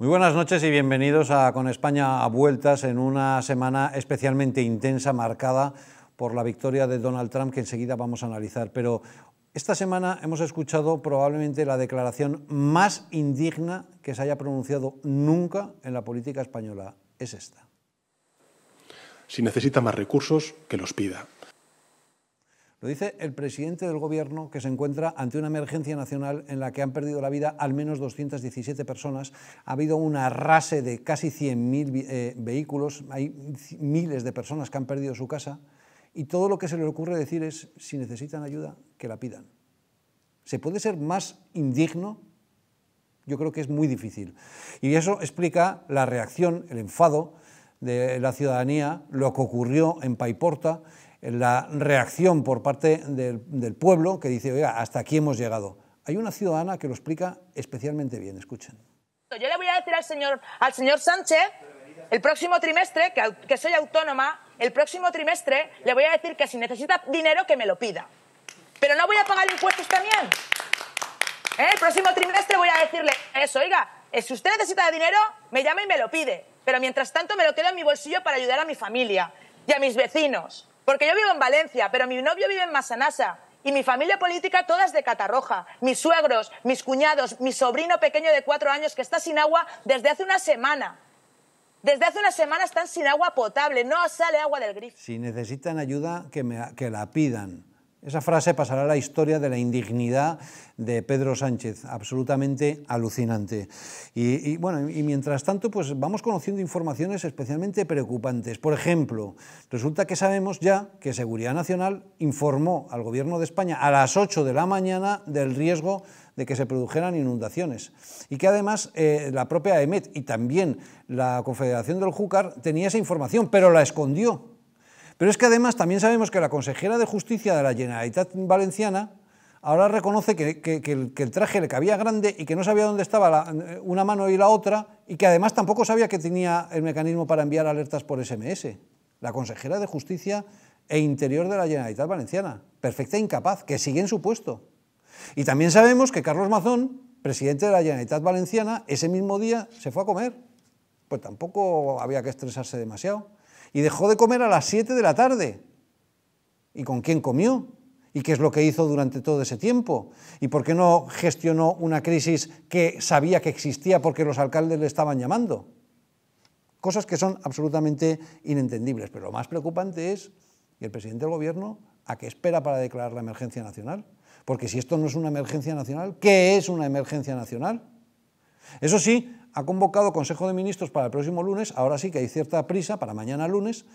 Muy buenas noches y bienvenidos a Con España a Vueltas, en una semana especialmente intensa, marcada por la victoria de Donald Trump, que enseguida vamos a analizar. Pero esta semana hemos escuchado probablemente la declaración más indigna que se haya pronunciado nunca en la política española. Es esta. Si necesita más recursos, que los pida. Lo dice el presidente del Gobierno, que se encuentra ante una emergencia nacional en la que han perdido la vida al menos 217 personas. Ha habido un arrase de casi 100.000 vehículos, hay miles de personas que han perdido su casa, y todo lo que se le ocurre decir es, si necesitan ayuda, que la pidan. ¿Se puede ser más indigno? Yo creo que es muy difícil. Y eso explica la reacción, el enfado de la ciudadanía, lo que ocurrió en Paiporta, la reacción por parte del pueblo, que dice, oiga, hasta aquí hemos llegado. Hay una ciudadana que lo explica especialmente bien, escuchen. Yo le voy a decir al señor Sánchez, el próximo trimestre, que soy autónoma, el próximo trimestre le voy a decir que si necesita dinero que me lo pida. Pero no voy a pagar impuestos también. El próximo trimestre voy a decirle eso, oiga, si usted necesita dinero, me llama y me lo pide. Pero mientras tanto me lo quedo en mi bolsillo para ayudar a mi familia y a mis vecinos. Porque yo vivo en Valencia, pero mi novio vive en Massanassa. Y mi familia política toda es de Catarroja. Mis suegros, mis cuñados, mi sobrino pequeño de 4 años que está sin agua desde hace una semana. Desde hace una semana están sin agua potable, no sale agua del grifo. Si necesitan ayuda, que la pidan. Esa frase pasará a la historia de la indignidad de Pedro Sánchez, absolutamente alucinante. Y mientras tanto, pues vamos conociendo informaciones especialmente preocupantes. Por ejemplo, resulta que sabemos ya que Seguridad Nacional informó al Gobierno de España a las 8 de la mañana del riesgo de que se produjeran inundaciones. Y que además la propia EMET y también la Confederación del Júcar tenía esa información, pero la escondió. Pero es que además también sabemos que la consejera de Justicia de la Generalitat Valenciana ahora reconoce que el traje le cabía grande y que no sabía dónde estaba una mano y la otra, y que además tampoco sabía que tenía el mecanismo para enviar alertas por SMS. La consejera de Justicia e Interior de la Generalitat Valenciana, perfecta incapaz, que sigue en su puesto. Y también sabemos que Carlos Mazón, presidente de la Generalitat Valenciana, ese mismo día se fue a comer. Pues tampoco había que estresarse demasiado. Y dejó de comer a las 7 de la tarde. ¿Y con quién comió? ¿Y qué es lo que hizo durante todo ese tiempo? ¿Y por qué no gestionó una crisis que sabía que existía porque los alcaldes le estaban llamando? Cosas que son absolutamente inentendibles. Pero lo más preocupante es, ¿y el presidente del Gobierno a qué espera para declarar la emergencia nacional? Porque si esto no es una emergencia nacional, ¿qué es una emergencia nacional? Eso sí, ha convocado Consejo de Ministros para el próximo lunes. Ahora sí que hay cierta prisa para mañana lunes,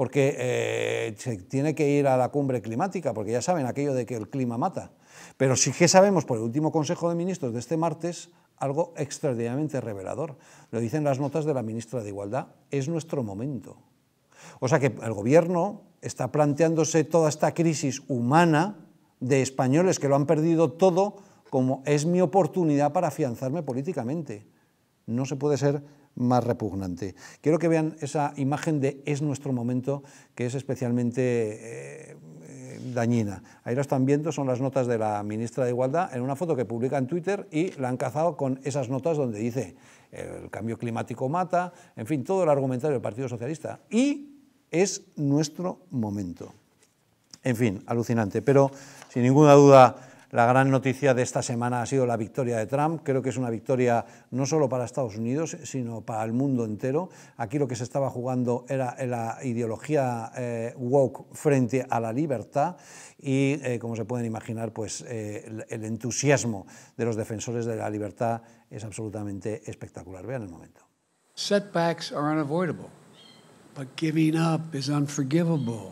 porque se tiene que ir a la cumbre climática, porque ya saben aquello de que el clima mata. Pero sí que sabemos por el último Consejo de Ministros de este martes algo extraordinariamente revelador. Lo dicen las notas de la ministra de Igualdad, es nuestro momento. O sea que el Gobierno está planteándose toda esta crisis humana de españoles que lo han perdido todo como es mi oportunidad para afianzarme políticamente. No se puede ser más repugnante. Quiero que vean esa imagen de es nuestro momento, que es especialmente dañina. Ahí lo están viendo, son las notas de la ministra de Igualdad en una foto que publica en Twitter, y la han cazado con esas notas donde dice el cambio climático mata, en fin, todo el argumentario del Partido Socialista. Y es nuestro momento. En fin, alucinante, pero sin ninguna duda la gran noticia de esta semana ha sido la victoria de Trump. Creo que es una victoria no solo para Estados Unidos, sino para el mundo entero. Aquí lo que se estaba jugando era la ideología woke frente a la libertad y, como se pueden imaginar, pues el entusiasmo de los defensores de la libertad es absolutamente espectacular. Vean el momento. Setbacks are unavoidable, but giving up is unforgivable.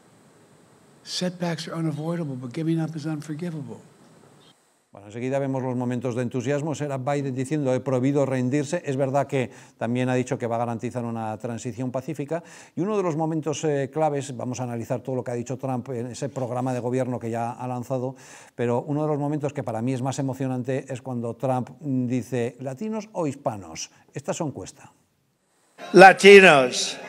Setbacks are unavoidable, but giving up is unforgivable. Bueno, enseguida vemos los momentos de entusiasmo. Será Biden diciendo he prohibido rendirse. Es verdad que también ha dicho que va a garantizar una transición pacífica. Y uno de los momentos claves, vamos a analizar todo lo que ha dicho Trump en ese programa de gobierno que ya ha lanzado, pero uno de los momentos que para mí es más emocionante es cuando Trump dice ¿latinos o hispanos? Esta es su encuesta. Latinos.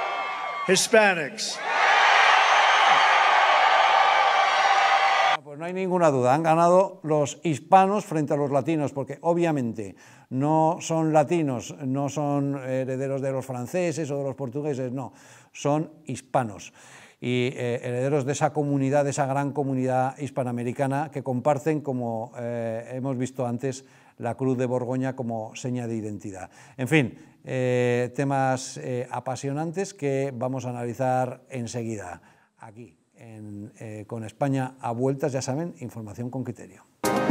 Hispanics. Pues no hay ninguna duda, han ganado los hispanos frente a los latinos, porque obviamente no son latinos, no son herederos de los franceses o de los portugueses, no, son hispanos y herederos de esa comunidad, de esa gran comunidad hispanoamericana que comparten, como hemos visto antes, la Cruz de Borgoña como seña de identidad. En fin, temas apasionantes que vamos a analizar enseguida, aquí, con España a vueltas, ya saben, información con criterio.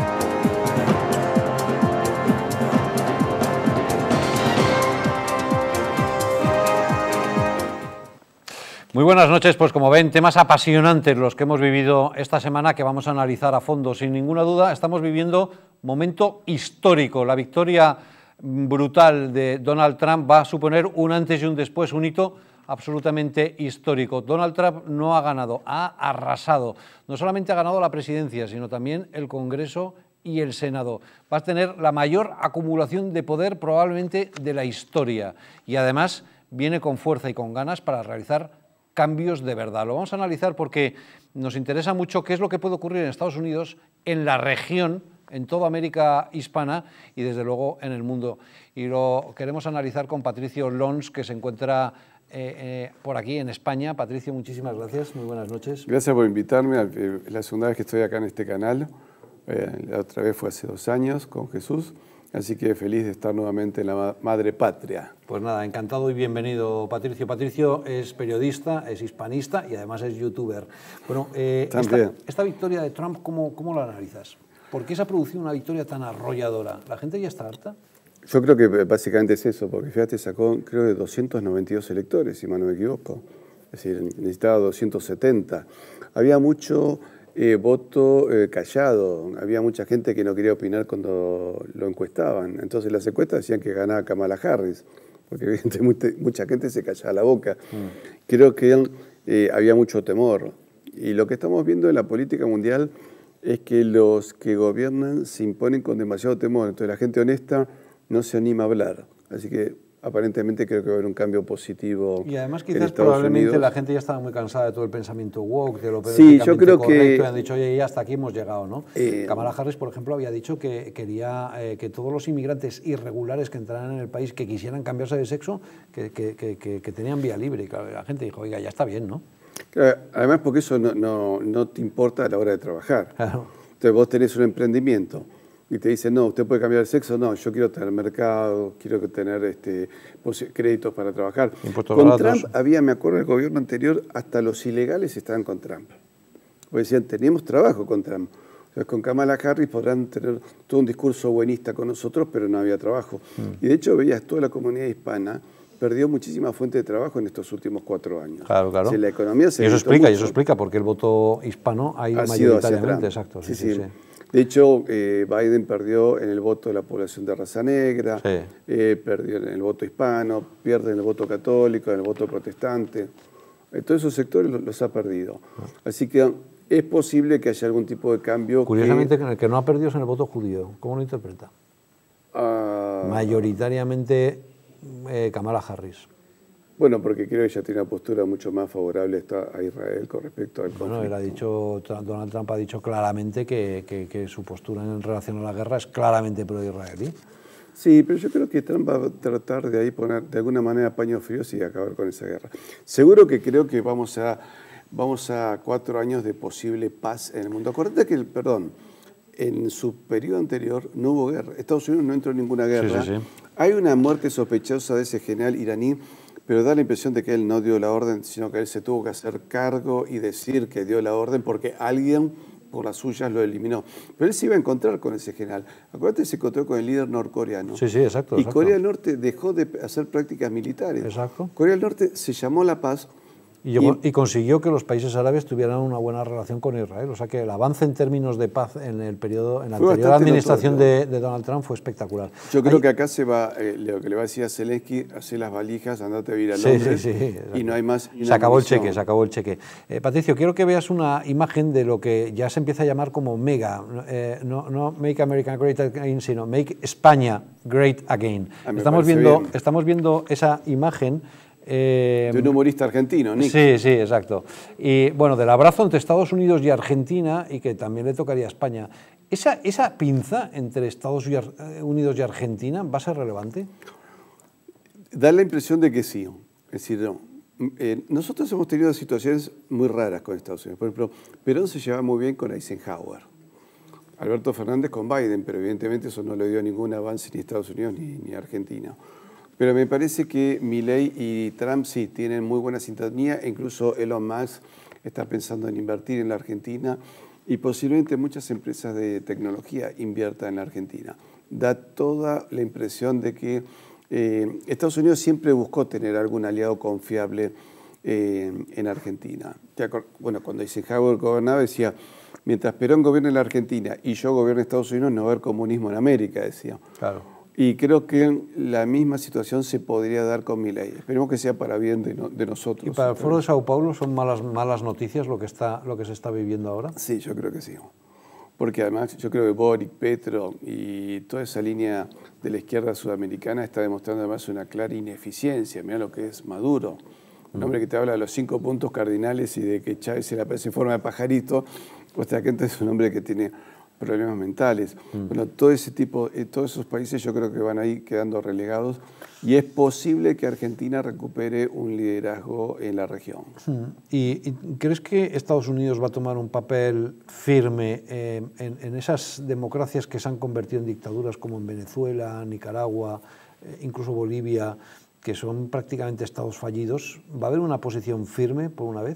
Muy buenas noches, pues como ven, temas apasionantes los que hemos vivido esta semana que vamos a analizar a fondo. Sin ninguna duda, estamos viviendo momento histórico. La victoria brutal de Donald Trump va a suponer un antes y un después, un hito absolutamente histórico. Donald Trump no ha ganado, ha arrasado. No solamente ha ganado la presidencia, sino también el Congreso y el Senado. Va a tener la mayor acumulación de poder probablemente de la historia y además viene con fuerza y con ganas para realizar cambios de verdad. Lo vamos a analizar porque nos interesa mucho qué es lo que puede ocurrir en Estados Unidos, en la región, en toda América hispana y desde luego en el mundo. Y lo queremos analizar con Patricio Lons, que se encuentra por aquí en España. Patricio, muchísimas gracias, muy buenas noches. Gracias por invitarme, es la segunda vez que estoy acá en este canal, la otra vez fue hace 2 años con Jesús, así que feliz de estar nuevamente en la madre patria. Pues nada, encantado y bienvenido, Patricio. Patricio es periodista, es hispanista y además es youtuber. Bueno, esta victoria de Trump, ¿cómo la analizas? ¿Por qué se ha producido una victoria tan arrolladora? ¿La gente ya está harta? Yo creo que básicamente es eso, porque fíjate, sacó creo de 292 electores, si mal no me equivoco. Es decir, necesitaba 270. Había mucho voto callado, había mucha gente que no quería opinar cuando lo encuestaban. Entonces las encuestas decían que ganaba Kamala Harris, porque evidentemente mucha gente se callaba la boca. Creo que había mucho temor. Y lo que estamos viendo en la política mundial es que los que gobiernan se imponen con demasiado temor. Entonces la gente honesta no se anima a hablar. Así que aparentemente creo que va a haber un cambio positivo. Y además quizás probablemente la gente ya estaba muy cansada de todo el pensamiento woke, de lo sí, yo creo que y han dicho, oye, ya hasta aquí hemos llegado, ¿no? Kamala Harris, por ejemplo, había dicho que quería que todos los inmigrantes irregulares que entraran en el país, que quisieran cambiarse de sexo, que tenían vía libre. Y claro, la gente dijo, oiga, ya está bien, ¿no? Claro, además porque eso no te importa a la hora de trabajar. Claro. Entonces vos tenés un emprendimiento y te dicen, no, usted puede cambiar de sexo, no, yo quiero tener mercado, quiero tener créditos para trabajar. Con Trump había, me acuerdo del gobierno anterior, hasta los ilegales estaban con Trump. Porque decían, teníamos trabajo con Trump. Entonces con Kamala Harris podrán tener todo un discurso buenista con nosotros, pero no había trabajo. Y de hecho veías toda la comunidad hispana perdió muchísima fuente de trabajo en estos últimos 4 años. Claro, claro. Si la economía se y eso explica por qué el voto hispano ha ido mayoritariamente. Exacto. Sí, sí. De hecho, Biden perdió en el voto de la población de raza negra, perdió en el voto hispano, pierde en el voto católico, en el voto protestante. Todos esos sectores los ha perdido. Así que es posible que haya algún tipo de cambio. Curiosamente, el que no ha perdido es en el voto judío. ¿Cómo lo interpreta? Mayoritariamente Kamala Harris. Bueno, porque creo que ella tiene una postura mucho más favorable a Israel con respecto al conflicto. Bueno, Donald Trump ha dicho claramente que su postura en relación a la guerra es claramente pro-israelí. Sí, pero yo creo que Trump va a tratar de ahí poner de alguna manera paños fríos y acabar con esa guerra. Seguro que creo que vamos a 4 años de posible paz en el mundo. Acuérdate que, en su periodo anterior no hubo guerra. Estados Unidos no entró en ninguna guerra. Sí. Hay una muerte sospechosa de ese general iraní, pero da la impresión de que él no dio la orden, sino que él se tuvo que hacer cargo y decir que dio la orden porque alguien por las suyas lo eliminó. Pero él se iba a encontrar con ese general. Acuérdate, se encontró con el líder norcoreano. Sí, exacto. Y Corea del Norte dejó de hacer prácticas militares. Exacto. Corea del Norte se llamó la paz. Y consiguió que los países árabes tuvieran una buena relación con Israel. O sea que el avance en términos de paz en la anterior administración de Donald Trump fue espectacular. Yo creo que acá se va, lo que le va a decir a Zelensky, hacer las valijas, andate a vivir a Londres, y no hay más. Se acabó el cheque. Patricio, quiero que veas una imagen de lo que ya se empieza a llamar como MEGA, no Make America Great Again, sino Make España Great Again. Estamos viendo esa imagen De un humorista argentino, Nick. Sí, sí, exacto. Y bueno, del abrazo entre Estados Unidos y Argentina, y que también le tocaría a España. ¿Esa pinza entre Estados Unidos y Argentina va a ser relevante? Da la impresión de que sí. Es decir, nosotros hemos tenido situaciones muy raras con Estados Unidos. Por ejemplo, Perón se llevaba muy bien con Eisenhower. Alberto Fernández con Biden, pero evidentemente eso no le dio ningún avance ni a Estados Unidos ni a Argentina. Pero me parece que Milei y Trump sí tienen muy buena sintonía, e incluso Elon Musk está pensando en invertir en la Argentina y posiblemente muchas empresas de tecnología inviertan en la Argentina. Da toda la impresión de que Estados Unidos siempre buscó tener algún aliado confiable en Argentina. Bueno, cuando Eisenhower gobernaba decía, mientras Perón gobierne en la Argentina y yo gobierne Estados Unidos, no va a haber comunismo en América, decía. Claro. Y creo que la misma situación se podría dar con Milei. Esperemos que sea para bien de nosotros. ¿Y para el Foro de Sao Paulo son malas noticias lo que se está viviendo ahora? Sí, yo creo que sí. Porque además yo creo que Boric, Petro y toda esa línea de la izquierda sudamericana está demostrando además una clara ineficiencia. Mirá lo que es Maduro. Un hombre que te habla de los 5 puntos cardinales y de que Chávez se le aparece en forma de pajarito. O sea, que entonces es un hombre que tiene problemas mentales. Bueno, todo ese tipo, todos esos países yo creo que van a ir quedando relegados y es posible que Argentina recupere un liderazgo en la región. ¿Y crees que Estados Unidos va a tomar un papel firme en esas democracias que se han convertido en dictaduras como en Venezuela, Nicaragua, incluso Bolivia, que son prácticamente estados fallidos? ¿Va a haber una posición firme por una vez?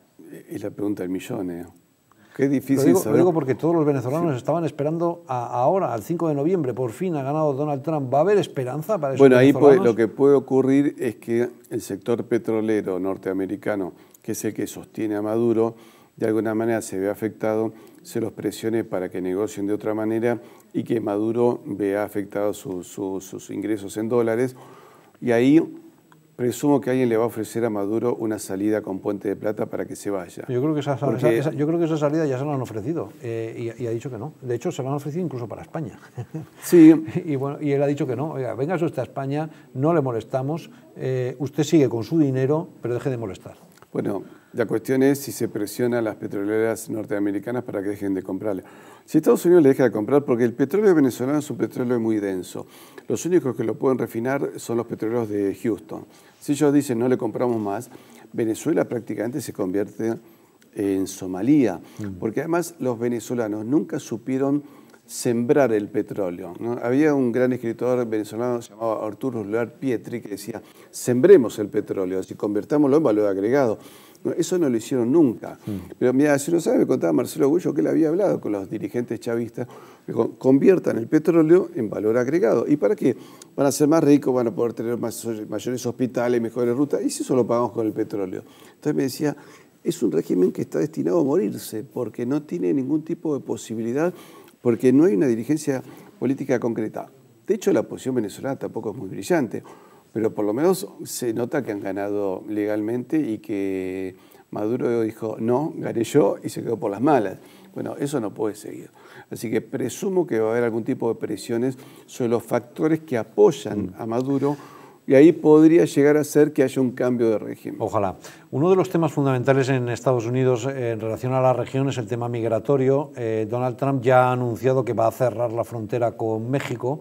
Es la pregunta del millón, Qué difícil lo saber. digo porque todos los venezolanos estaban esperando ahora, al 5 de noviembre, por fin ha ganado Donald Trump. ¿Va a haber esperanza para esos venezolanos? Bueno, ahí lo que puede ocurrir es que el sector petrolero norteamericano, que es el que sostiene a Maduro, de alguna manera se ve afectado, se los presione para que negocien de otra manera y que Maduro vea afectados sus ingresos en dólares. Y ahí presumo que alguien le va a ofrecer a Maduro una salida con Puente de Plata para que se vaya. Yo creo que esa salida ya se la han ofrecido y ha dicho que no. De hecho, se la han ofrecido incluso para España. Sí. y él ha dicho que no. Oiga, venga usted a España, no le molestamos, usted sigue con su dinero, pero deje de molestar. Bueno, la cuestión es si se presiona a las petroleras norteamericanas para que dejen de comprarle. Si Estados Unidos le deja de comprar, porque el petróleo venezolano es un petróleo muy denso. Los únicos que lo pueden refinar son los petroleros de Houston. Si ellos dicen no le compramos más, Venezuela prácticamente se convierte en Somalia, porque además los venezolanos nunca supieron sembrar el petróleo, ¿no? Había un gran escritor venezolano llamado Arturo Luar Pietri que decía, sembremos el petróleo, así convertámoslo en valor agregado. No, eso no lo hicieron nunca. Pero mira, si no sabe, me contaba Marcelo Agullo que él había hablado con los dirigentes chavistas, que conviertan el petróleo en valor agregado. ¿Y para qué? Van a ser más ricos, van a poder tener mayores hospitales, mejores rutas, y si eso lo pagamos con el petróleo. Entonces me decía, es un régimen que está destinado a morirse, porque no tiene ningún tipo de posibilidad, porque no hay una dirigencia política concreta. De hecho, la posición venezolana tampoco es muy brillante, pero por lo menos se nota que han ganado legalmente y que Maduro dijo, no, gané yo y se quedó por las malas. Bueno, eso no puede seguir. Así que presumo que va a haber algún tipo de presiones sobre los factores que apoyan a Maduro y ahí podría llegar a ser que haya un cambio de régimen. Ojalá. Uno de los temas fundamentales en Estados Unidos en relación a la región es el tema migratorio. Donald Trump ya ha anunciado que va a cerrar la frontera con México.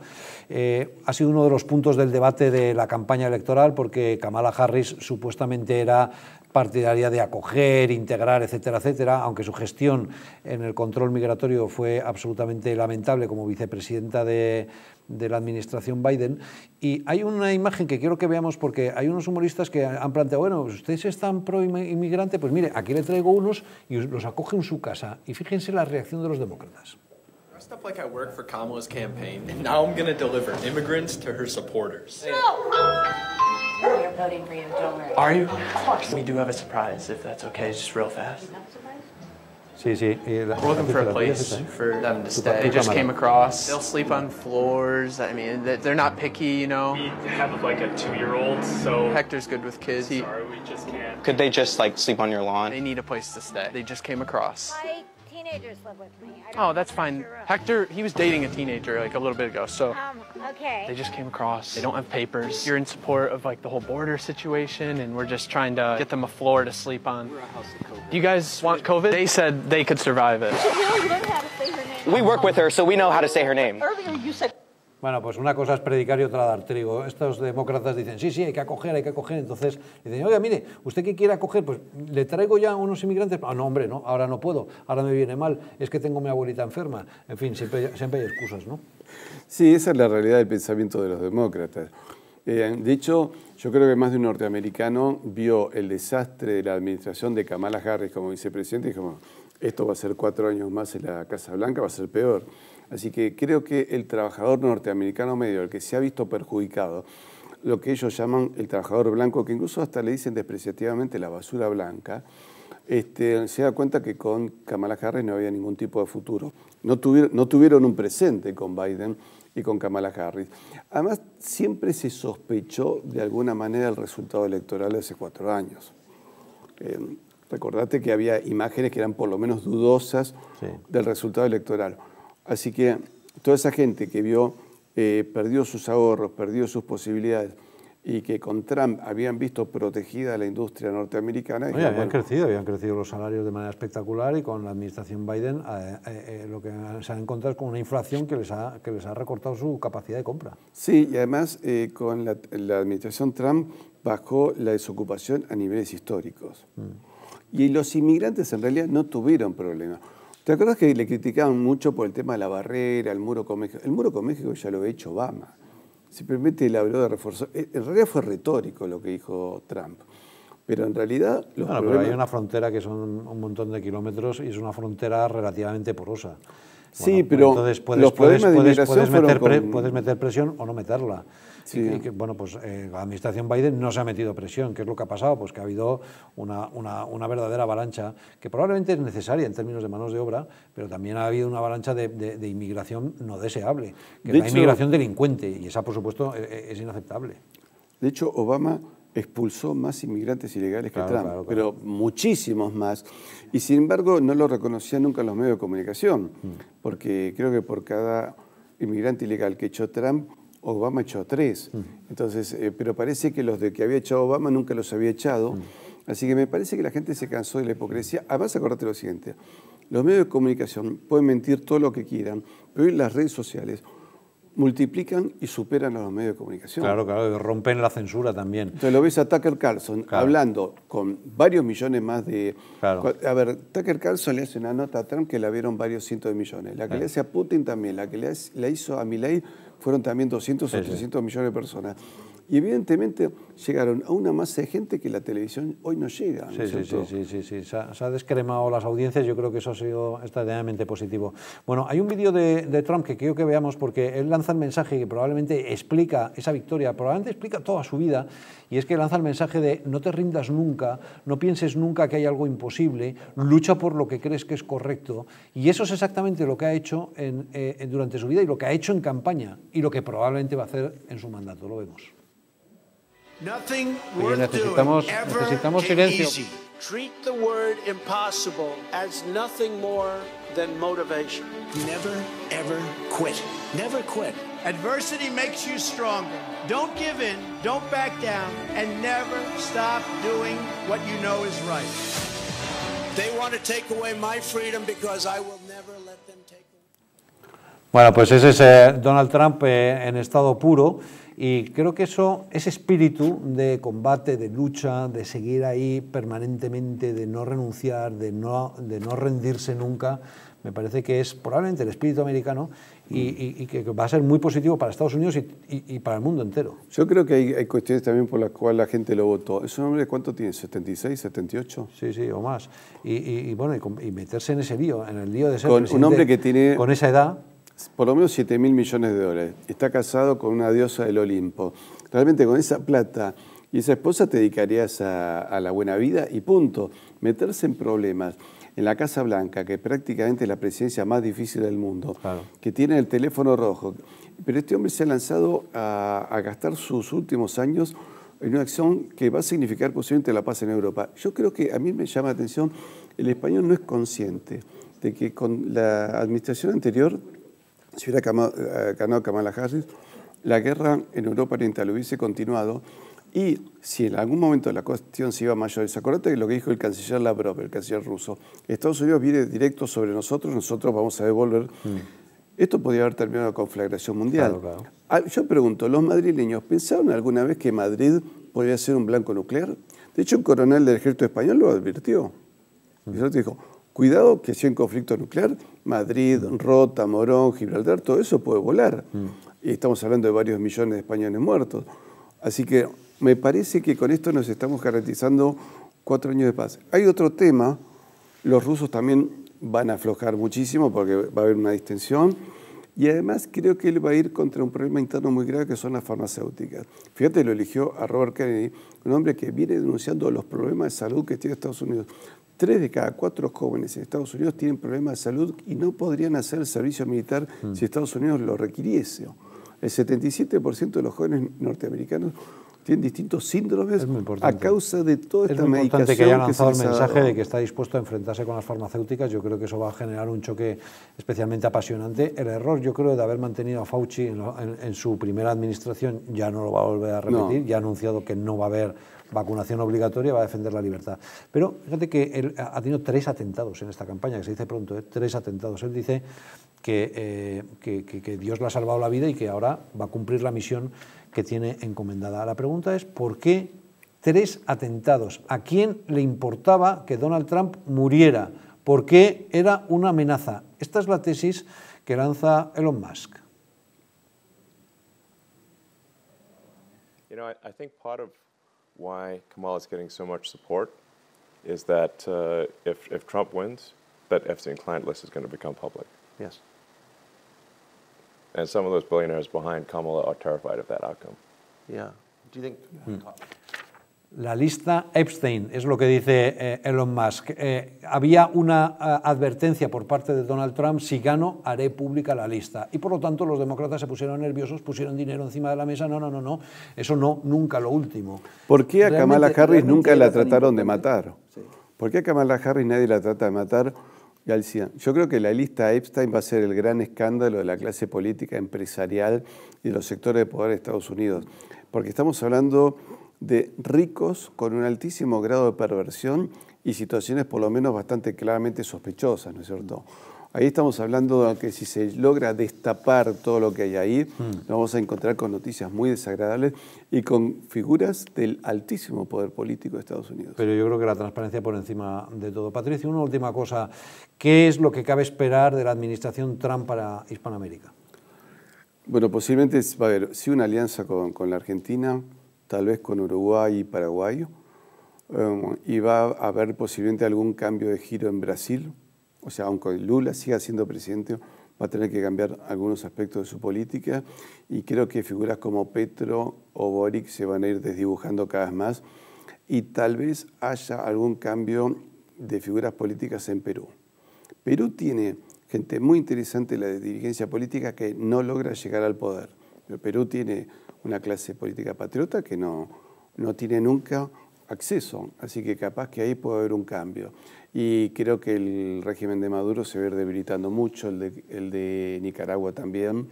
Ha sido uno de los puntos del debate de la campaña electoral porque Kamala Harris supuestamente era partidaria de acoger, integrar, etcétera, etcétera, aunque su gestión en el control migratorio fue absolutamente lamentable como vicepresidenta de la administración Biden. Y hay una imagen que quiero que veamos porque hay unos humoristas que han planteado, bueno, ustedes están pro inmigrante, pues mire, aquí le traigo unos y los acoge en su casa. Y fíjense la reacción de los demócratas. Up like I work for Kamala's campaign, and now I'm going to deliver immigrants to her supporters. We're voting for you, don't worry. Are you? Of course. We do have a surprise, if that's okay, just real fast. Sí, sí. We're looking for a place for them to stay. They just came across. They'll sleep on floors. I mean, they're not picky, you know. We have like a 2-year-old, so Hector's good with kids. sorry, we just can't. Could they just like sleep on your lawn? They need a place to stay. They just came across. My teenage teenagers live with me. Oh, that's fine. Hector, he was dating a teenager like a little bit ago, so Okay. they just came across. They don't have papers. You're in support of like the whole border situation, and we're just trying to get them a floor to sleep on. We're a house of COVID. Do you guys want COVID? They said they could survive it. We work with her, so we know how to say her name. Earlier you said Bueno, pues una cosa es predicar y otra dar trigo. Estos demócratas dicen, sí, hay que acoger, hay que acoger. Entonces dicen, oiga, mire, ¿usted qué quiere acoger? Pues le traigo ya unos inmigrantes. Ah, no, hombre, no, ahora no puedo, ahora me viene mal, es que tengo a mi abuelita enferma. En fin, siempre hay excusas, ¿no? Sí, esa es la realidad del pensamiento de los demócratas. De hecho, yo creo que más de un norteamericano vio el desastre de la administración de Kamala Harris como vicepresidente y dijo, esto va a ser 4 años más en la Casa Blanca, va a ser peor. Así que creo que el trabajador norteamericano medio, el que se ha visto perjudicado, lo que ellos llaman el trabajador blanco, que incluso hasta le dicen despreciativamente la basura blanca, se da cuenta que con Kamala Harris no había ningún tipo de futuro. No tuvieron un presente con Biden y con Kamala Harris. Además, siempre se sospechó de alguna manera el resultado electoral de hace 4 años. Recordate que había imágenes que eran por lo menos dudosas del resultado electoral. Así que toda esa gente que vio, perdió sus ahorros, perdió sus posibilidades y que con Trump habían visto protegida la industria norteamericana. Oye, habían crecido los salarios de manera espectacular y con la administración Biden lo que se han encontrado es con una inflación que les ha recortado su capacidad de compra. Sí, y además con la administración Trump bajó la desocupación a niveles históricos. Y los inmigrantes en realidad no tuvieron problemas. ¿Te acuerdas que le criticaban mucho por el tema de la barrera, el muro con México? El muro con México ya lo había hecho Obama. Simplemente le habló de reforzar. En realidad fue retórico lo que dijo Trump. Pero en realidad pero hay una frontera que son un montón de kilómetros y es una frontera relativamente porosa. Sí, bueno, pero entonces puedes meter presión o no meterla. Sí. Y que, bueno, pues la administración Biden no se ha metido presión. ¿Qué es lo que ha pasado? Pues que ha habido una verdadera avalancha que probablemente es necesaria en términos de manos de obra, pero también ha habido una avalancha de inmigración no deseable, que es la inmigración delincuente, y esa, por supuesto, es inaceptable. De hecho, Obama expulsó más inmigrantes ilegales que Trump, pero muchísimos más. Y sin embargo, no lo reconocían nunca en los medios de comunicación, porque creo que por cada inmigrante ilegal que echó Trump, Obama echó 3. Entonces, pero parece que los de que había echado Obama nunca los había echado. Así que me parece que la gente se cansó de la hipocresía. Además, acordate lo siguiente, los medios de comunicación pueden mentir todo lo que quieran, pero hoy las redes sociales multiplican y superan a los medios de comunicación. Claro, rompen la censura también. Entonces lo ves a Tucker Carlson hablando con varios millones más de... A ver, Tucker Carlson le hace una nota a Trump que la vieron varios cientos de millones. La que le hace a Putin también, la que le hizo a Milei fueron también 200 o 300 millones de personas. Y evidentemente llegaron a una masa de gente que la televisión hoy no llega. Sí. Se ha descremado las audiencias. Yo creo que eso ha sido extraordinariamente positivo. Bueno, hay un vídeo de Trump que quiero que veamos porque él lanza el mensaje que probablemente explica esa victoria, probablemente explica toda su vida, y es que lanza el mensaje de no te rindas nunca, no pienses nunca que hay algo imposible, lucha por lo que crees que es correcto. Y eso es exactamente lo que ha hecho durante su vida y lo que ha hecho en campaña y lo que probablemente va a hacer en su mandato. Lo vemos. Oye, necesitamos silencio. Treat the word impossible as nothing more than motivation. Never, ever quit. Never quit. Adversity makes you stronger. Don't give in, don't back down, and never stop doing what you know is right. They want to take away my freedom because I will never let them take it. Bueno, pues ese es Donald Trump en estado puro. Y creo que ese espíritu de combate, de lucha, de seguir ahí permanentemente, de no renunciar, de no rendirse nunca, me parece que es probablemente el espíritu americano y que va a ser muy positivo para Estados Unidos y para el mundo entero. Yo creo que hay cuestiones también por las cuales la gente lo votó. ¿Es un hombre cuánto tiene? ¿76, 78? Sí, o más. Y meterse en ese lío, en el lío de ser con un hombre que tiene con esa edad. Por lo menos 7.000 millones de dólares. Está casado con una diosa del Olimpo. Realmente con esa plata y esa esposa te dedicarías a la buena vida y punto. Meterse en problemas en la Casa Blanca, que prácticamente es la presidencia más difícil del mundo, que tiene el teléfono rojo. Pero este hombre se ha lanzado a gastar sus últimos años en una acción que va a significar posiblemente la paz en Europa. Yo creo que a mí me llama la atención, el español no es consciente de que con la administración anterior, si hubiera ganado Kamala Harris, la guerra en Europa Oriental hubiese continuado y si en algún momento la cuestión se iba a mayores, acuérdate de lo que dijo el canciller Lavrov, el canciller ruso, Estados Unidos viene directo sobre nosotros vamos a devolver. Esto podría haber terminado la conflagración mundial. Claro, claro. Yo pregunto, ¿los madrileños pensaron alguna vez que Madrid podría ser un blanco nuclear? De hecho, un coronel del ejército español lo advirtió. Y dijo, cuidado que si hay un conflicto nuclear, Madrid, Rota, Morón, Gibraltar, todo eso puede volar. Y estamos hablando de varios millones de españoles muertos. Así que me parece que con esto nos estamos garantizando 4 años de paz. Hay otro tema, los rusos también van a aflojar muchísimo porque va a haber una distensión y además creo que él va a ir contra un problema interno muy grave que son las farmacéuticas. Fíjate, lo eligió a Robert Kennedy, un hombre que viene denunciando los problemas de salud que tiene Estados Unidos. 3 de cada 4 jóvenes en Estados Unidos tienen problemas de salud y no podrían hacer el servicio militar si Estados Unidos lo requiriese. El 77% de los jóvenes norteamericanos tienen distintos síndromes a causa de toda esta medicación. Es muy importante que haya lanzado el mensaje de que está dispuesto a enfrentarse con las farmacéuticas. Yo creo que eso va a generar un choque especialmente apasionante. El error, yo creo, de haber mantenido a Fauci en su primera administración ya no lo va a volver a repetir. Ya ha anunciado que no va a haber vacunación obligatoria, va a defender la libertad. Pero fíjate que él ha tenido 3 atentados en esta campaña, que se dice pronto, 3 atentados. Él dice que Dios le ha salvado la vida y que ahora va a cumplir la misión que tiene encomendada. La pregunta es, ¿por qué 3 atentados? ¿A quién le importaba que Donald Trump muriera? ¿Por qué era una amenaza? Esta es la tesis que lanza Elon Musk. You know, I think part of why Kamala is getting so much support is that if Trump wins, that Epstein client list is going to become public. Yes. And some of those billionaires behind Kamala are terrified of that outcome. Yeah. Do you think... La lista Epstein, es lo que dice Elon Musk. Había una advertencia por parte de Donald Trump, si gano, haré pública la lista. Y por lo tanto los demócratas se pusieron nerviosos, pusieron dinero encima de la mesa. No, eso no, nunca lo último. ¿Por qué a Kamala Harris nunca la trataron de matar? Sí. ¿Por qué a Kamala Harris nadie la trata de matar? Y él decía, yo creo que la lista Epstein va a ser el gran escándalo de la clase política, empresarial y de los sectores de poder de Estados Unidos. Porque estamos hablando de ricos con un altísimo grado de perversión y situaciones por lo menos bastante claramente sospechosas, ¿no es cierto? Ahí estamos hablando de que si se logra destapar todo lo que hay ahí, nos vamos a encontrar con noticias muy desagradables y con figuras del altísimo poder político de Estados Unidos. Pero yo creo que la transparencia por encima de todo. Patricio, una última cosa. ¿Qué es lo que cabe esperar de la administración Trump para Hispanoamérica? Bueno, posiblemente va a haber sí una alianza con la Argentina, tal vez con Uruguay y Paraguay, y va a haber posiblemente algún cambio de giro en Brasil. O sea, aunque Lula siga siendo presidente, va a tener que cambiar algunos aspectos de su política y creo que figuras como Petro o Boric se van a ir desdibujando cada vez más y tal vez haya algún cambio de figuras políticas en Perú. Perú tiene gente muy interesante en la dirigencia política que no logra llegar al poder. Pero Perú tiene una clase política patriota que no tiene nunca acceso, así que capaz que ahí puede haber un cambio. Y creo que el régimen de Maduro se va a ir debilitando mucho, el de Nicaragua también.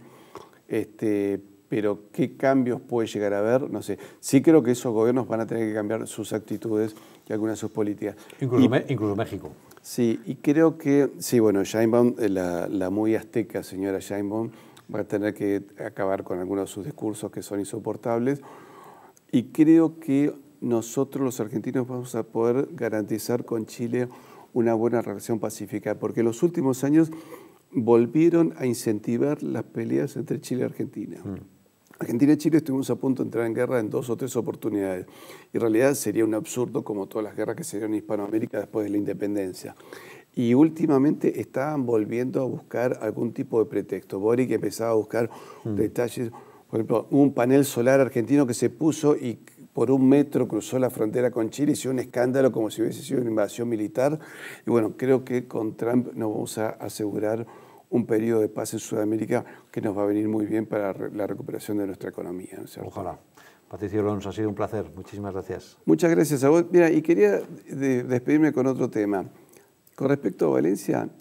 Pero qué cambios puede llegar a haber, no sé. Sí creo que esos gobiernos van a tener que cambiar sus actitudes y algunas de sus políticas. Incluso México. Sí, y creo que, sí, bueno, Sheinbaum, la muy azteca señora Sheinbaum, va a tener que acabar con algunos de sus discursos que son insoportables. Y creo que nosotros los argentinos vamos a poder garantizar con Chile una buena relación pacífica, porque en los últimos años volvieron a incentivar las peleas entre Chile y Argentina. Argentina y Chile estuvimos a punto de entrar en guerra en 2 o 3 oportunidades. Y en realidad sería un absurdo como todas las guerras que se dieron en Hispanoamérica después de la independencia. Y últimamente estaban volviendo a buscar algún tipo de pretexto. Boric empezaba a buscar detalles. Por ejemplo, un panel solar argentino que se puso y por 1 metro cruzó la frontera con Chile, hizo un escándalo como si hubiese sido una invasión militar. Y bueno, creo que con Trump nos vamos a asegurar un periodo de paz en Sudamérica que nos va a venir muy bien para la recuperación de nuestra economía, ¿no? Ojalá. Patricio Alonso, ha sido un placer. Muchísimas gracias. Muchas gracias a vos. Mira, y quería despedirme con otro tema. Con respecto a Valencia,